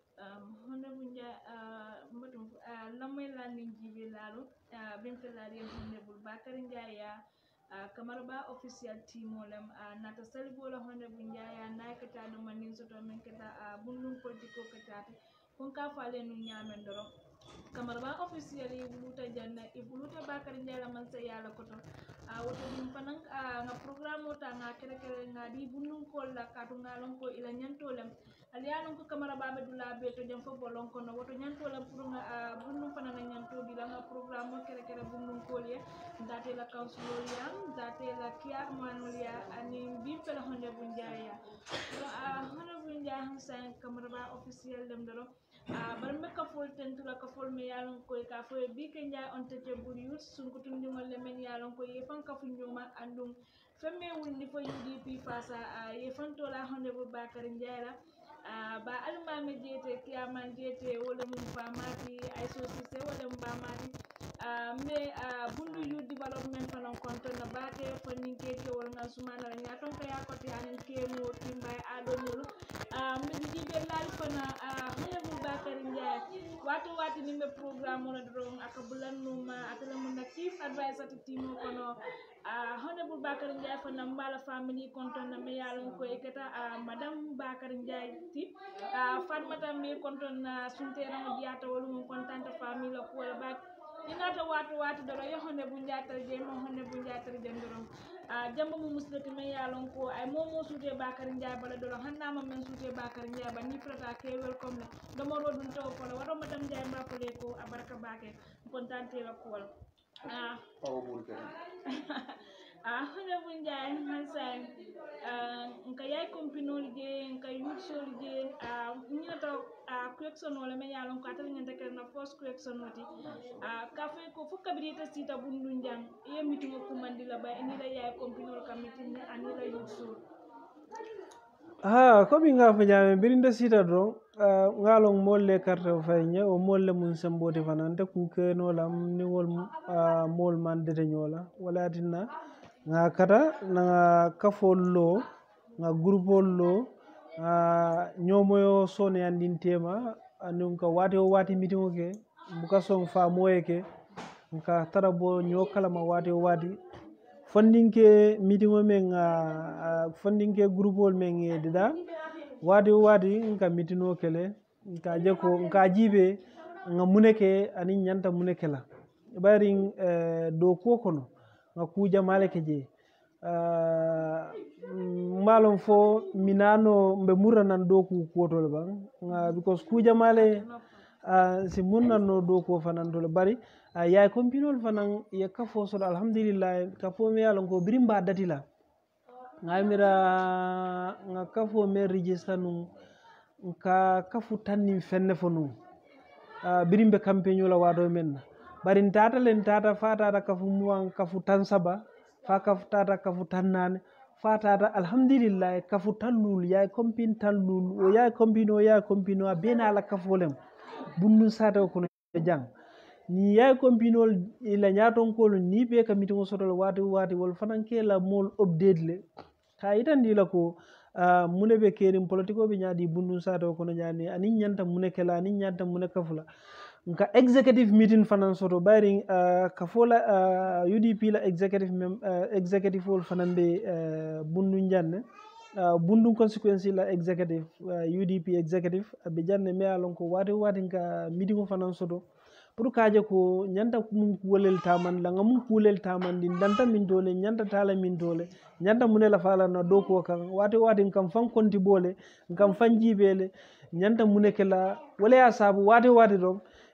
mbatum lamay landing jibe lalu bimpe lari honne bul bakari njaya kamara ba official team olam nata salibola honne bunja ya nakata no manin soto men kata bundum politiko kata kon ka fale nu nyamen doro kamara ba official yi buluta janna e buluta bakari njaya man sa yala koto woto dim fanan nga programme ota nga kere nga di bundum ko la katu ngalon ko ila nyantolem aliyanon ko kamara babe dula be to jam fo bolon ko no woto nyantolem pour nga bundum fanan nyanto di la nga programme kere bundum ko liya date la councilor date la kiar manulia ani bimpel honde bunjaya honde bunjaya hansan kamara ba officiel dem doro bar me ka fol tentu la ka fol me yalon ko ka fo bi ke nja on tete bur yut sun ko tun ngol le men yalon ko ye fan ka fu nyoma andum femme wundi fo UDP fasa ye fan to la honde bu bakar njayla ba alma me jete kiaman jete wala mum famati ay société wala mbamati me bundu youth development fanon konto na bake fani keke wala na sumana la nyaton ka yakoti hanen kemo timbay adonulu me jibe lal fana honde bu bakar njay wati ni me programme wala dron akabulan numa atala mun na chief advisor to timo kono honde bu bakar njay fana mbala family konto na me yalon ko ekata madame bakar njay ti fatmata me konto na suntera mo diata wala mun kontanta family la ko ba inata watu doro yo honde bu njaatar je mo honde bu njaatar je doro jamba mu muslati me yalon ko ay momo suute bakar njay bala doro hanna ma men suute bakar njay ba ni prata ke welcome le do mo rodun taw ko la waro madam njay ma ko le ko abarka bake kontante la ko honde bu njay hansan nka yay kompinol je nka yutsol je ñata question wala me yalon ko atal ngenta kel na first question wati ka fe ko fu kabirita sita bundu njang ye mitu ko mandila ba ni la yay kompinol kamiti ni ani la yutsol ko mi nga fa jame birinda sita do ngalong molle carte faynya o molle mun sambode fanante ku keno lam ni wol mol man de nyola wala dinna nga kata na kafollo nga groupollo ñomoyo sone andin tema anun ka wati meeting ke buka son fa moyeke nka tarabo nyokala ma wati fundinke meeting men fundinke groupol men edida wati nka meeting o kele nka jeko nka jibe nga muneke ani nyanta muneke la bari do ko kono nga kuja maleke je malon fo minano mbe muranan do ku kotol ban because kuja male si munano do ko fanan dole bari ya kompinol fanan ya kafo so alhamdulillah kafo me yalon ko birimba datila ngamira nga kafo me register nu ka kafu tanni fenne fo nu birimbe campagne la wado men bari tata len tata fata kafu muwan kafu tan saba fa kafu tata kafu tan nane fatata alhamdulillah kafu tallul ya kompin tallul o ya kompino a bena la kafolem bunnu sata ko jang ni ya kompinol ila nyaton ko ni be ka mitingo sotol wati wol fananke la mol update le ta itandi la ko mune be kerim politiko be nyaadi bunnu sata ko nyaani ani nyanta mune kala ani nyanta mune kafula nka executive meeting fanan soto bayring kafola UDP la executive wol fanan be bundu njanne bundu consequence la executive UDP executive be janne me alon ko wati nka meeting fanan soto pour kaje ko nyanta mun kulel taman la ngam kulel taman din danta min dole nyanta tala min dole nyanta munela fala na do ko kan wati kam fan konti bole kam fan jibele nyanta muneke la wala ya sabu wati do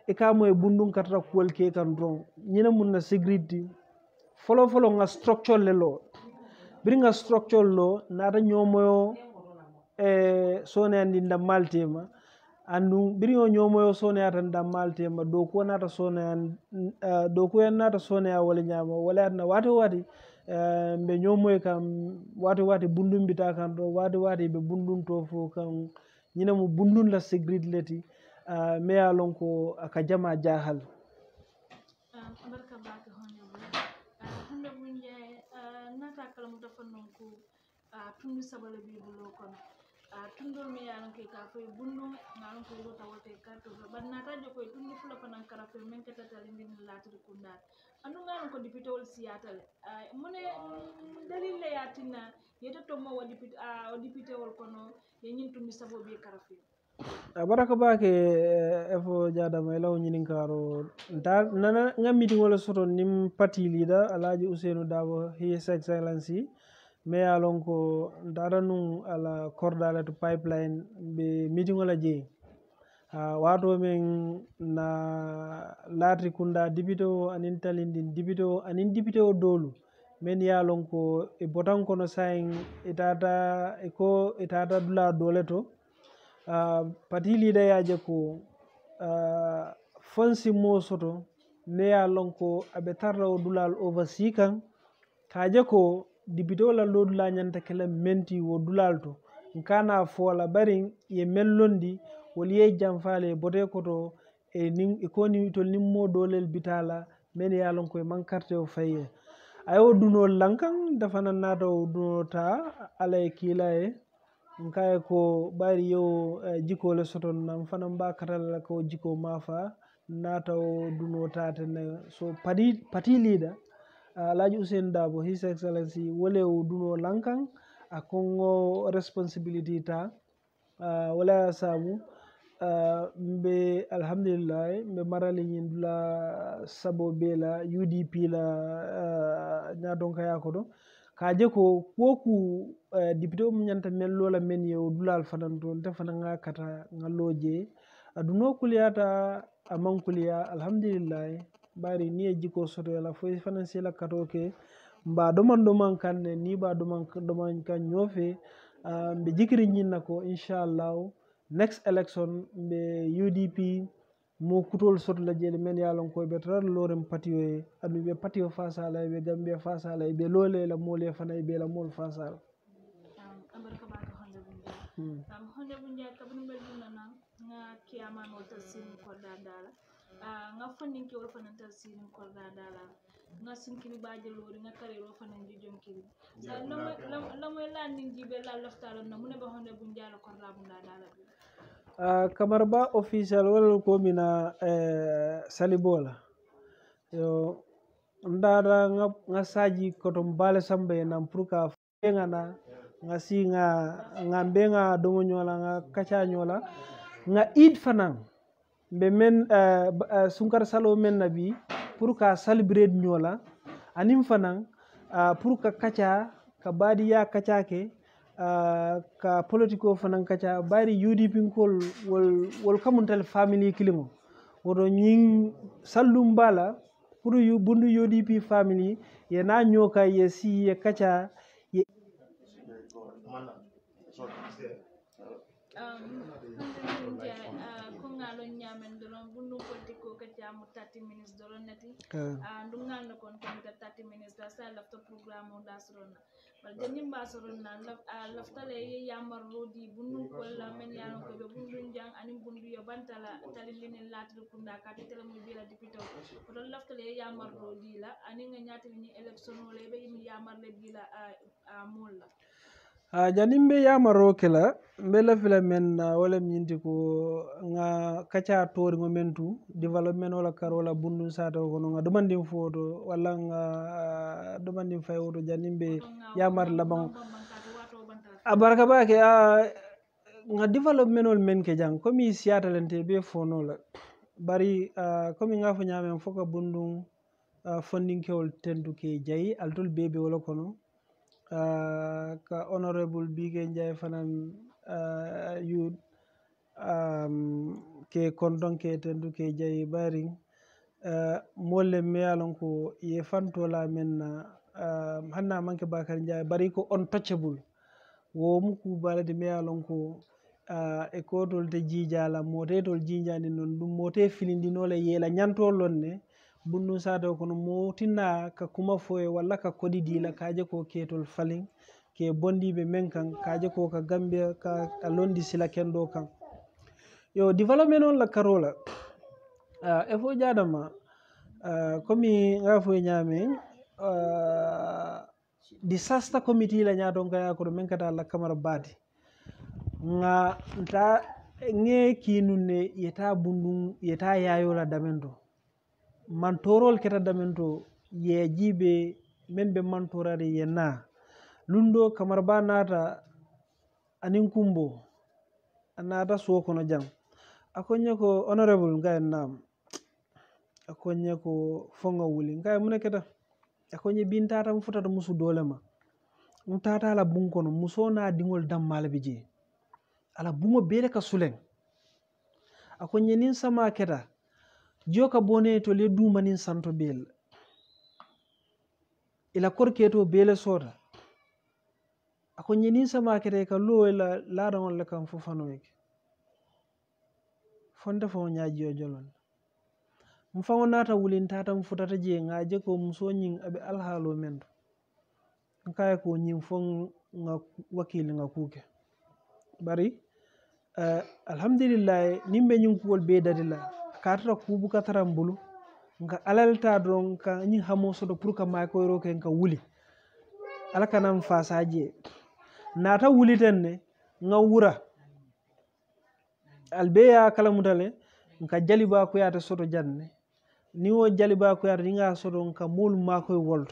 e ka moye bundum katata kuwol ke kan dron ñina mun na sécurité folo nga structure le lo biri nga structure lo nata ñomoyo sone andi ndammal tema andu biri o ñomoyo sone ata ndammal tema do ko nata sone do ko en nata sone a wala ñama wala na wati mbe ñomoy kam wati bundum bita kan do wati be bundum to fo kan ñina mo bundum la sécurité leti me ya lon ko aka jama jahal barka bake honde bu njaay nata kala mu dafa non ko tundu sabale bi bulo kono tundol mi yalan ke ka fay bundu ngalon ko lota wote karto ban nata joko tundu fula fanan kara fe men kata tali min latri kundat andu ngalon ko député wol siyatale mune dalil le yatina yeta to mo wadi député wol kono ye nyin tundu sabo bi kara fe baraka bake efo jadama e law ñinin karo nana nga meeting wala soto nim party leader Alhaji Ousainou Darboe His Excellency me ya lon ko ndara nun ala cordale to pipeline be meeting wala je wato men na latri kunda député o anin talindin député o dolu men ya lon ko e botan kono sayin itata dula dole to parti leader yaje ko fonsi mo soto me ya lon ko aɓe tarra o dulal oversea kan kaje ko député o la lodula ñanta kela menti wo dulal to kana fola barin ye mellondi wol ye jamfale bote koto e koni to nimmo dolel bitala men ya lon ko man carte o faye ayo dunol lankan dafana nata o dunota ala e kila e nkaye ko ɓari yo jikole soton nam fana mba katala ko jiko mafa nata o duno tatene so parti leader Alhaji Ousainou Darboe His Excellency wole o duno lankan a kongo responsibility ta wala samu mbe alhamdulillah mbe marali ñin dula sabo be la UDP la ñadon kaya koto kaje ko koku député o ñanta men lola men yew dulal fanan to nte fana nga kata nga loje aduno kuliyata aman kuliya alhamdulillah bari ni e jiko soto yala fo fana sila kato ke mba doman kanne ni ba doman kan ñofe mbe jikiri ñinna ko inchallah next election mbe UDP mo kutol soto la jeli men yalon ko be tar lorem patio adu be patio fasala be gambia fasala be lole la mole fana be la mol fasala abarka baka honde bunja kabnu mel nana nga kiyama no tasin ko dadala nga fannin ke wol fana tasin ko dadala nga sinkiri baje lori nga kare ro fana jom kiri lamo landing jibe la laftalo na mune ba honde bunja la ko rabu dadala kamar ba official wala ko mina salibola yo ndara nga saji koto mbale sambe nam pruka ngana nga si nga mbenga dongo nyola nga kacha nyola nga id fanan be men sunkar salo men nabi pruka celebrate nyola anim fanan pruka kacha ka badi ya kacha ke ka politiko fanan kacha bari UDP kol wol kamuntal family kilimo wodo ñing sallum bala pour bundu UDP family ye na nyoka ye si ye kacha ye ko ngalo nyamen dolon bundu politiko kacha mu 30 minutes dolon nati ndu ngal kon ko 30 minutes da sa lafto programme o dasrona janim basoron nan laftale ye yamar rodi bundu ko la men yanon ko be bundu jang anim bundu yo bantala talilini latru kunda ka tele mo bila dipito ko don laftale ye yamar rodi la ani nga nyati ni election wala be yimi yamar le bila molla janim be yamaro kela be la fila men wala nyinti ko nga kacha tori momentu development wala karola bundu sata ko nga domandin foto wala nga domandin fay woto janim be yamar labang abaraka bake nga development wol men ke jang komi siata lente be fono la bari komi nga fo nyamen foka bundu funding kewol tendu ke jayi altol bebe wala kono ka honorable bige njay fanan youth ke konton ke tendu ke jayi bari molle me yalon ko ye fantola men na hanna manke bakar jayi bari ko untouchable wo muku balade me yalon ko e kotol te jijala motetol jinjani non ɗum mote filindinole yela ñantolon ne bunnu sata kono motinna ka kuma foye walla ka kodi dila kaje ko ketol falin ke bondiɓe men kan kaje ko ka gambia ka londi sila kendo kan yo développement on la karola e fo jadama komi nga foye ñamen disaster committee la ñaton kaya koɗo men kata la camara baati nga nta nge kinunne yeta bundum yeta yayola damento mantorol keta damento ye jibe men be mantorade yenna lundo kamar ba nata anin kumbo anata so kono jang akonye ko honorable ngay nam akonye ko fonga wuli ngay mune keta akonye bintata mu futata musu dolema tata la bunkono muso na dingol dammala bije ala bungo bele ka sulen akonye nin sama keta joka bone to le dumanin santo bel ila korketo bele sota akonye nin sama keta ka lo la larawon le kan fofano yake fonde fo nyaaji yo jolon mfango nata wulin tata mfutata je ngaje ko muso nyin abe alhalo men kaya ko nyin fon nga wakili nga kuke bari alhamdulillah nimbe nyin kuwol be dadila katara kubu katara mbulu nga alalta don ka nyin hamo sodo pour ka may ko roke nga wuli ala kanam fasaje nata wuli tenne nga wura albeya kala mutale nka jaliba ko yata soto janne ni wo jaliba ko yata nga soto nka mol makoy wolto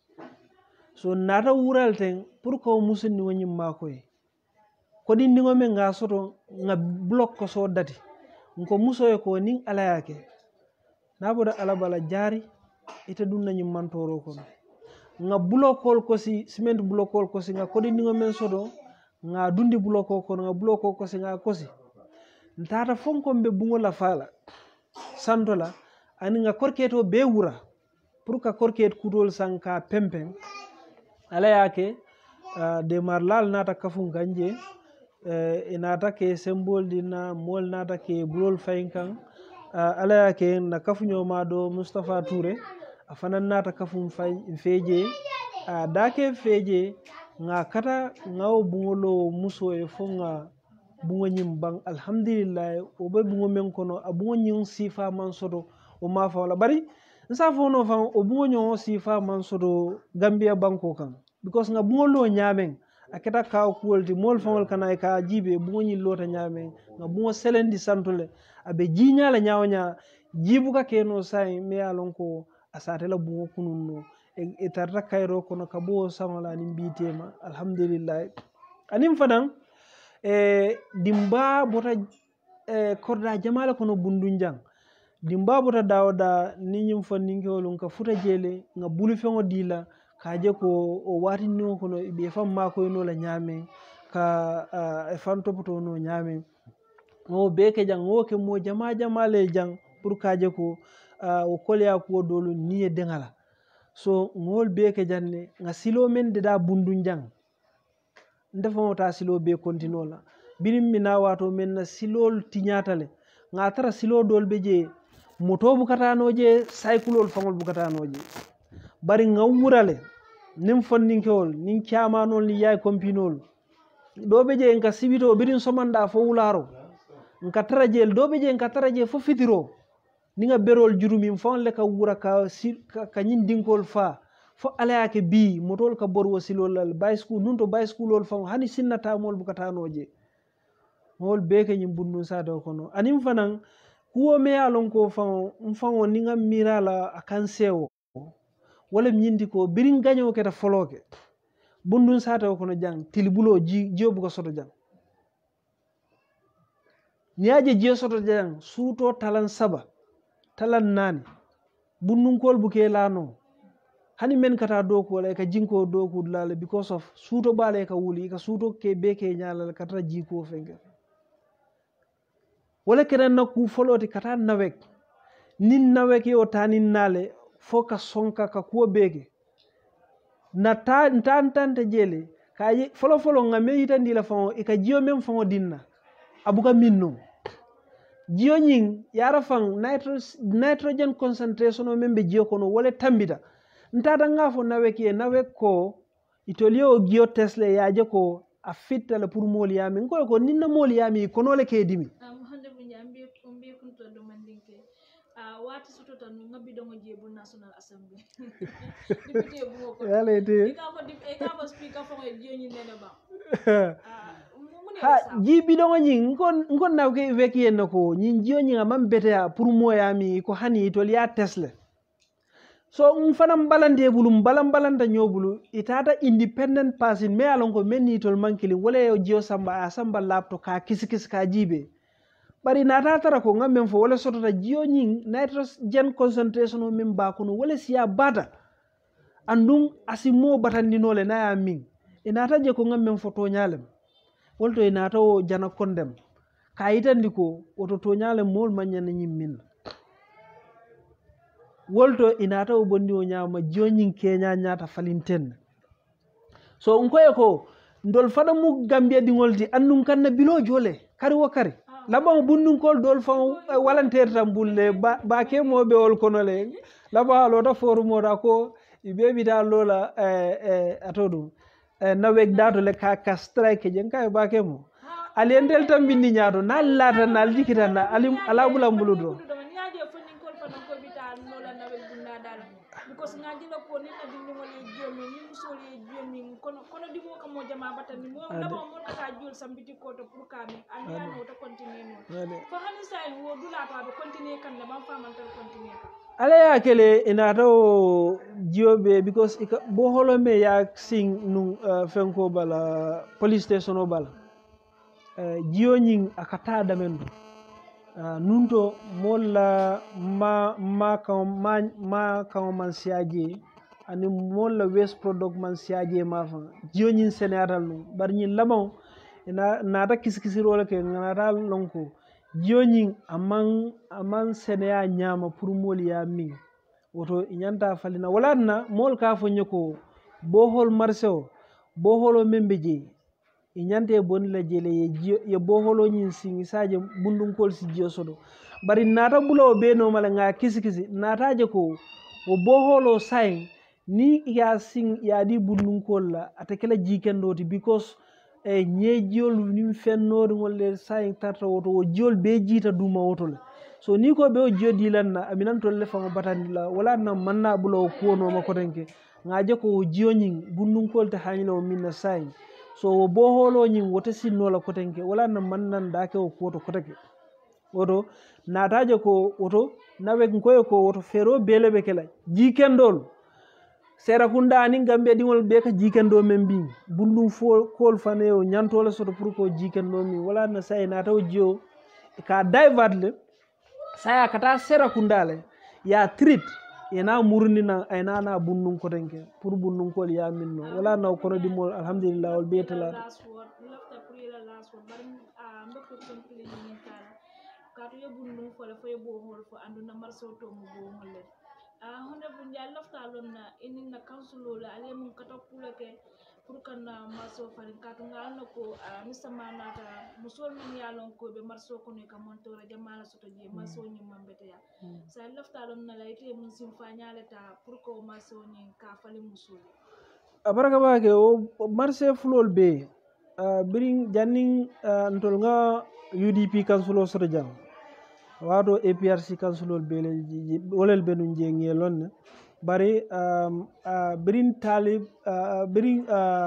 so nata wural ten pour ko musunni woni makoy ko din ningo men nga soto nga block ko so dati nko musoy ko nin alayake naboda alabala jari ite dum nañu mantoro ko nga blockol ko si cement blockol ko si nga ko din ningo men soto nga dundi blocko ko nga blocko ko si nga ko si ntata fonko be bungo la fala santola ani nga korketo be wura pour ka korket kutol sanka pempen ala yake de marlal nata kafun ganje inata ke symbol dina mol nata ke bulol faynkan ala yake na kafunyo mado Mustafa Touré afanan nata kafun feje dake feje nga kata ngawo bungolo muso e fonga bungo nyim bang alhamdulillah o be bungo men kono abungo nyim sifa man sodo o ma fa wala bari nsa fono fa o bungo nyo sifa man sodo Gambia banko kan because nga bungo lo nyamen aketa ka kuolti mol fawol kana ka jibe bungo nyi lota nyamen nga bungo selendi santole abe jinya la nyaawnya jibu ka keno sai me alon ko asate la bungo kununno e tarta kayro kono kabo samala ni bitema alhamdulillah anim fadan dimba bota korda jamala kono bundunjang dimba bota dawda ni nyum fanninke wolon ka futa jele nga bulu fengo dila kaje ko o watinno kono be fam mako no la nyame ka e fan topoto no nyame o be ke jang o ke mo jama jamale jang pour kaje ko o kolya ko dolu niye dengala so ngol be ke janne nga silo men de da bundunjang ndefo ta silo be kontinola birim mina wato men na silol tiñatale nga tara silo dol be je moto bukatanoje cyclol fangol bukatanoje bari nga wurale nim fonninkewol nin kiamanol ni yaay kompinol do be je nka sibito birin somanda fo wularo nka tarajel do be je nka taraje fo fitiro ni nga berol jurumim fon le ka wura ka nyin dinkol fa fo alayake bi motol ka borwo silolal bicycle nunto bicycle fon hani sinnata mol bukatanoje mol beke nyim bunnu sado kono anim fanan kuwo me alon ko fan fango ni nga mirala akansewo wala nyindi ko birin ganyo keta foloke bundun sado kono jang tilbulo jobu ko soto jang niaje je soto jang suto talan saba talan nani bunnun kol buke lano hani men kata doku wala ka jinko doku lala because of suto bale ka wuli ka suto ke beke nyala kata jiko fenga wala kenen na ku foloti kata nawek nin nawek yo tanin nale fo ka sonka ka kuwo beke na tante jele kaye folo ngame yitandi la fon e ka jiyo mem fon dinna abuka minno jiyo nyin yara fan nitrogen concentration o membe jiyo kono wala tambita ntata ngafo nawek ko itolio giyo tesle yaje ko a fitta la pour mol yami ko ninna mol yami kono le kedimi hande bu nyambe umbe kunto do mandinke wati soto tan ngabi do jebu national assembly député bu ko yalla ite e ka fa speaker fo e jiyo nyin nene ba ha jibi do nyin ngon naw ke veki en ko nyin jiyo nyin am bete pour mo yami ko hani itolya tesle so fanam balande bulum balanda nyobulu itata independent person me alon ko menni tol mankili wala yo jiyo samba laptop ka kisikis ka jibe bari nata tara ko ngam men fo wala sotota jiyo nyin nitrogen concentration o men ba kono wala siya bata andum asimo batandinole na ya min inata je ko ngam men fo to nyalem wolto inata o jana kondem ka yitandi ko oto to nyalem mol manyana nyimmin wolto inata o bondi o nyama jonyin kenya nyata falinten so nkoye ko ndol fada mu gambia dingoldi annum kanna bilo jole kari wo kari laba bundun kol dol fa walanter tambulle ba ke mobe ol kono le laba lota forum da ko ibebi da lola atodu nawek dato le ka strike jen kay ba ke mo ali endel tambindi nyaato na lata na dikita na alim ala bulam buludo because ngaji la ko ni na dindi mo le jomi ni musol ye jomi kono di mo kamo jama batani mo na mo ka jul sambiti ko to pour kami ani ano to continue no fa hani say wo dula ta do continue kan la ban fa man to continue kan ala ya kele ina to jiobe because bo holo me ya sing nu fenko bala police station o bala jio nyin akata da men nunto molla ma kan man siaje ani molla waste product man siaje ma fa jio nyin senetal no bar nyin lamaw na ta kisikisiro ke ngata lonko jio nyin aman senea nyama pour mol ya min woto inyanta falina wala na mol ka fo nyoko bohol marseo boholo membeje inyante bonila jele ye boholo nyin singi saje bundun kol si jio sodo bari nata bulo be no mala nga kisikisi nata je ko o boholo sai ni ya sing ya di bundun kol la atakela jikendoti because nyejol nim fennode ngolle sai tarta woto o jol be jita duma wotol so ni ko be o jodi lanna aminan tolle fama batandila wala na manna bulo ko no ma ko tanke ngaje ko o jionyin bundun kol ta hanilo minna sai so wo boholo nyin wote sinnola ko tanke wala na mannan dake o ko to kotake woto nataje ko woto nawe ngoy ko woto fero belebe kala jikendol sera kunda anin gambe dingol be ka jikendo men bi bundum fo kol faneo nyantola soto pour ko jikendo mi wala na say na taw jio ka divert le saya kata sera kunda le ya treat ena murni na ayna na bundum ko denke pour bundum kol ya minno wala na ko di mol alhamdulillah wal betala kato yo bundum fo la fo bo hol fo anduna marso to mo bo holle honde bu njal lafta lon na inin na council la ale mun kata kula ke pour kan marso farin kato ngal no ko misama nata musol min yalon ko be marso ko ne ka montora jamala soto je marso nyi mambete ya sa lafta lon na laite mun sim fa nyaleta pour ko marso nyi ka fali musul abaraka ba ke o marse fulol be bring janning ntol nga UDP council soto jam wato APRC councilol bele wolel benu jengi lonne bari birin talib birin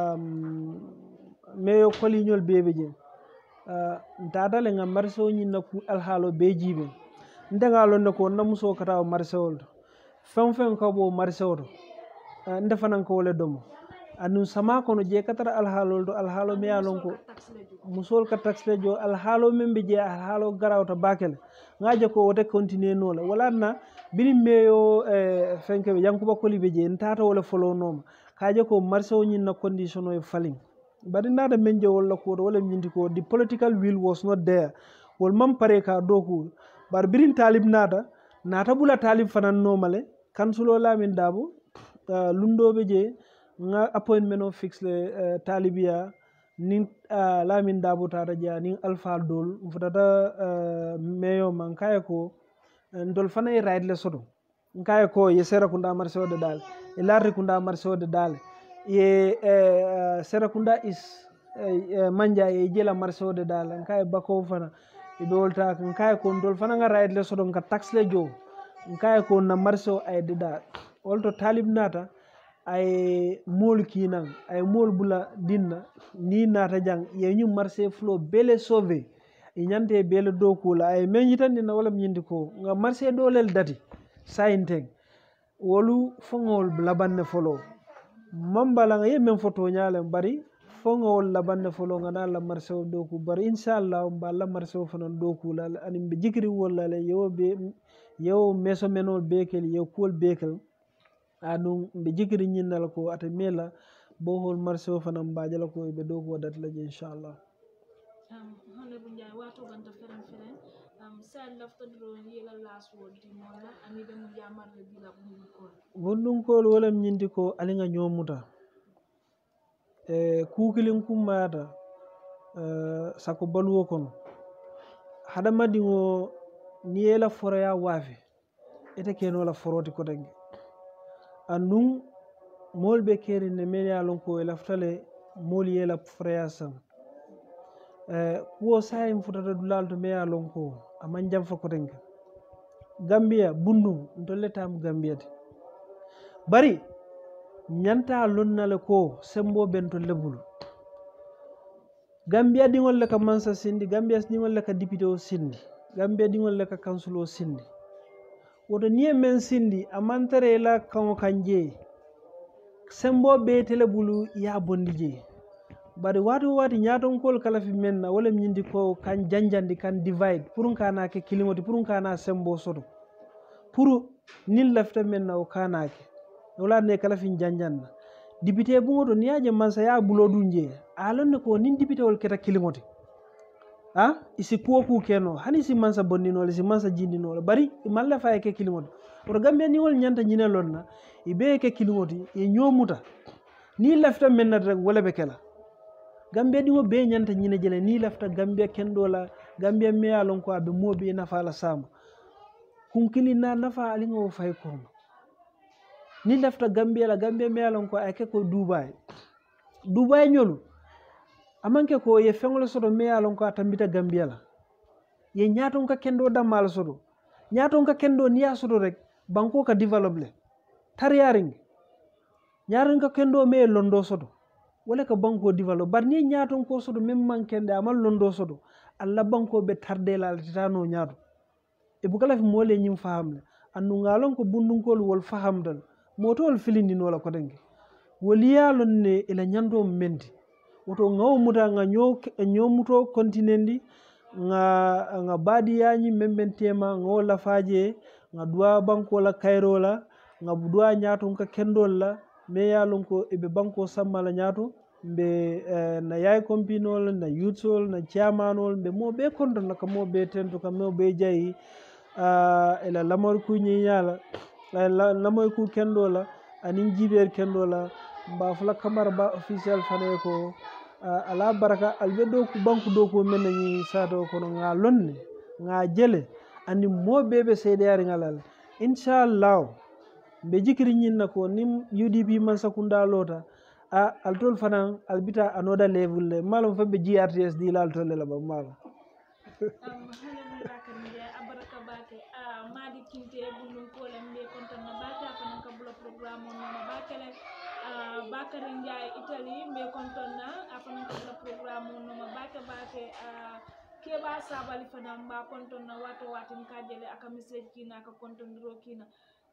meyo koliñol bebe je ntadale nga marso ñi naku alhaalo be jibe ndenga lonne ko namuso kata marso fen ko bo marso to ndefanan ko wole domo anu sama kono je katara alhaalo do alhaalo me yalon ko musol ka taxle jo alhaalo membe je alhaalo garawta bakele ngaje ko wote continuer nola wala na bini meyo fenke yankuba kolibe je ntata wala follow noma kaje ko marché o nyina condition o falling bari nada menje wala ko wala nyindi ko the political will was not there wol mam pare ka doku bar birin talib nata bula talib fanan nomale kansulo lamin dabo lundoɓe je nga appointment o fixe talibiya nin lamin dabo tata jeya nin alpha dol futata meyo man kaya ko ndol fana e right le soto kaya ko ye Serakunda marché o de dal e Latrikunda marché o de dal ye Serakunda is manja ye jela marché o de dal kaya bako fana e be wolta kaya ko ndol fana nga right le soto nga tax le jo kaya ko na marché o ay de dal wolto talib nata ay mol kinan ay mol bula dinna ni nata jang ye ñu marché flo bele sauvé e ñante bele do kula ay meñitandi na wala ñindi ko nga marché do lel dati sayinteng wolu fongol labanne folo mambala nga yemen photo ñale bari fongol labanne folo nga na la marché do ku bari inshallah mballa marché fanan do kula ani be jikri wala le yo meso menol bekel yo kol bekel anum be jikri ñinnal ko ata mela bohol marché fanan mbajala ko be do ko dat la inshallah honorable Njie wato ganta feren sal lafta dro yela last word di mola ani dem jamar le bila bundum ko wala ñindi ko alinga ñomuta kukilin kummata sako baluwo kono hadamadiŋo ni yela foroya waafi ite kenola foroti kotenge andum mool be kerinde men ya lon ko e laftale mool yela foroya sam kuwo sayin futata dulal to meya lon ko aman jamfa kotenge Gambia bundum ntolletamu Gambiyate bari ñanta lonnale ko sembo ben to lebulu Gambia diŋol le ka mansa sindi Gambia diŋol le ka député o sindi Gambia diŋol le ka council o sindi woto niye men sindi amantare la kaŋo kan je sembo be tele bulu ya bondi je bari wati ñatonkol kalafi men na wala ñindi ko kan janjandi kan divide pour kana ke kilimoti pour kana sembo soto pour nin lafta men na o kanake wala ne kalafin janjanna député bungoto niyaje mansa ya bulo dunje alonne ko nin député wol keta kilimoti isi kuwo ku keno hani si mansa bondinole si mansa jindinole bari malla faye ke kilimoti woto Gambia ni wol ñanta ñine lonna ibe ke kilimoti e ñomuta ni lafta men na rek wala be kela Gambia ɗimo be ñanta ñine jele ni lafta Gambia kendola Gambia meya lon ko aɓe moɓe nafa la sama kunkilina nafa aliŋo fay koma ni lafta Gambia la Gambia meya lon ko ayke ko Dubai ñolu amanke ko ye feŋole soto meya lon ko a tambita Gambia la ye ñaton ka kendo dammala soto ñaton ka kendo niya soto rek banko ka develop le tariyariŋ ñaton ka kendo me londo soto wala ka banko develop bar ni ñaton ko soto même mankende amal londo soto alla banko be tardela la titano ñato e bukala fi mole ñim fahamle andu ngalon ko bundunkol wol fahamdal motol filindinola ko dengue woliyalon ne ila ñando menti woto ngaw muta nga ñomuto continendi nga badiyañi memben tema ngaw lafaje nga duwa banko la kayrola nga duwa ñaton ka kendol la me yalon ko eɓe banko sammala ñaato mbe na yaay kompinol na youthol na chairmanol mbe mo ɓe kontono ka mo ɓe tento ka mo ɓe jayi ela lamor ku ñiñala lamoy ku kendola anin jiɓer kendola mba fula camara ba officiel fane ko ala baraka alɓe ɗo ku banque dow ko men nañi sato kono nga lonne nga jele andi mo ɓeɓe seedeyari ngalal inchallahu mbe jikiri ñinna ko nim UDP man sakunda lota altol fanan albita anoda level le malum fambe GRTS di lal tolle la ba malo madi kinte bulum kole mbe kontan na bata fanan ka bula programme on na bakale bakare Njie Italy mbe kontan na fanan ka bula programme on na bake keba sabali fanan ba kontan na wato watin ka jele aka message kina ka kontan ro kina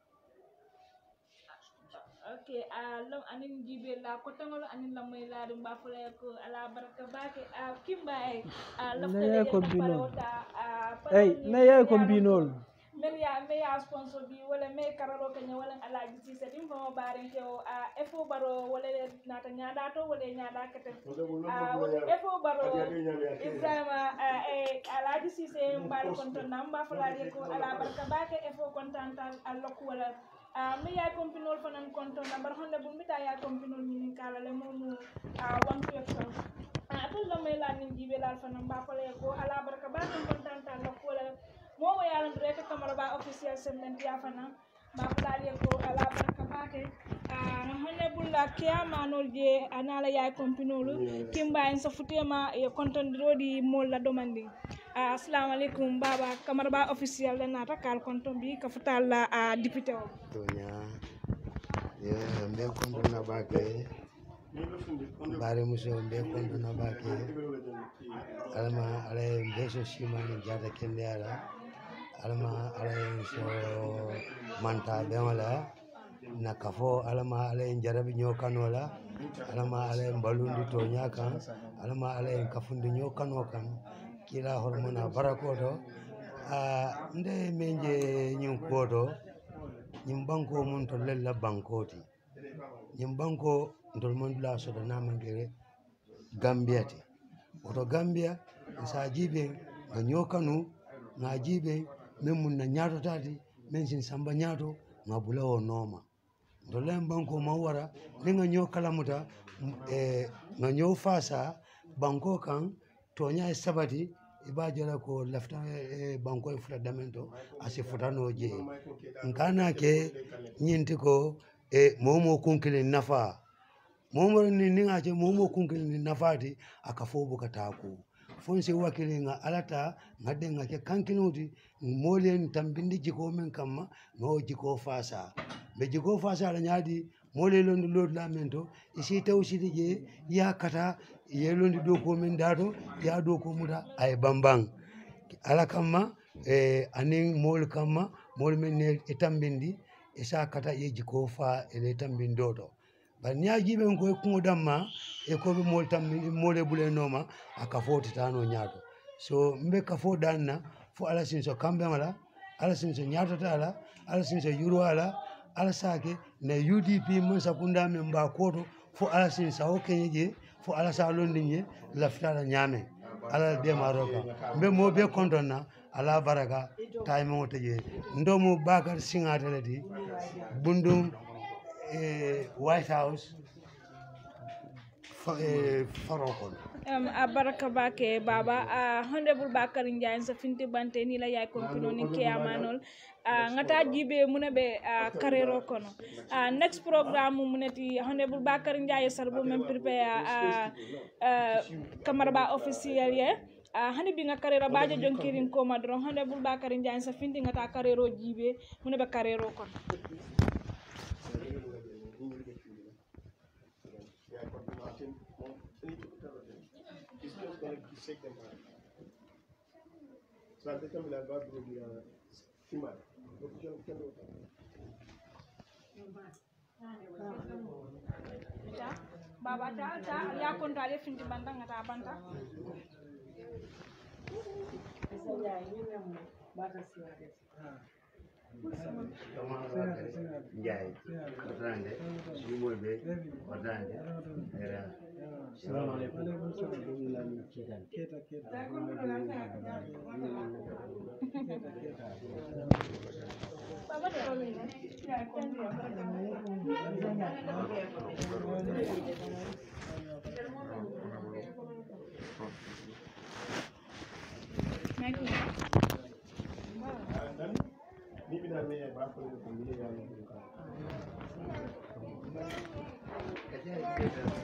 okay long anin jibe la ko tangol anin la moy la dum ba fula ko ala baraka bake kimba lafta ko binol ay na ya ko binol meya sponsor bi wala me kararo kanya wala alaji ci sedim fama bari ke o efo baro wala nata nyada to wala nyada kete efo baro Ibrahima alaji ci se mbal konto namba fala ko ala barka bake efo kontanta alok wala meya kompinol fanan konto number honda bu mita ya kompinol min kala le momu one question atul lo me la nin jibe la fanan ba fala ko ala barka bake kontanta alok wala momo yalan rek kamara ba official semen ya fana ba fulali ko ala barka bake honne bulla kiyama nol je anala yaay kompinolu kimba en so futema e kontondiro di molla domandi assalamu alaikum baba kamara ba official na takal konton bi ka futalla député o tonya ye mbe kontona bake bare muso mbe kontona bake alama ala mbe so shimani jada kende ala alama ala so manta bemala na kafo alama ala jarabi nyokanola alama ala balundi to nyaka alama ala kafundi nyokano kan kila hormona barakoto nde menje nyum koto nyim banko mun to lella bankoti nyim banko ndol mandula so da namangere Gambia ti oto Gambia sa jibe nga nyokanu nga jibe memun na nyato tati men sin samba nyato nga bulawo noma ndole banko mawara ni nga nyokala muta nga nyo fasa banko kan tonya sabati ibajala ko lafta banko futa damento asi futano je nkana ke nyinti ko momo kunkili nafa momo ni ninga je momo kunkili nafati akafo bukataku fonse wakili nga alata ngade nga ke kankinuti molen tambindi jiko men kamma no jiko fasa be jiko fasa la nyaadi mole londi lod lamento isi tawsidi je ya kata ye londi do ko men dato ya do ko muda ay bambang ala kamma anin mol kamma mol men ne tambindi isa kata ye jiko fa ele tambindoto ba nyaaji ben ko ko damma e ko be mol tambindi mole bule noma aka foti tano nyaato so mbe ka fo danna fo ala sin so kambe mala ala sin so nyaato tala ala sin so yuro ala sake na UDP mun sakunda men ba koto fo ala sin sa o kenye fo ala sa londinye laftala nyame ala de maroka mbe mo be kontonna ala baraka time o teje ndomo bakar singatalati bundum White House farokon baraka bake baba honorable Bakar Njie sa finti bante ni la yaay kompino ni kiyamanol ngata jibe munabe karero kono next programme munati honorable Bakar Njie sarbo men prepare kamara ba officiel ye hani bi nga karera baje jonkirin ko madron honorable Bakar Njie sa finti ngata karero jibe munabe karero kono Baba ta ya kontale finti banda ngata banta Njai otande sumolbe otande era assalamu alaikum keta baba to mi Kaya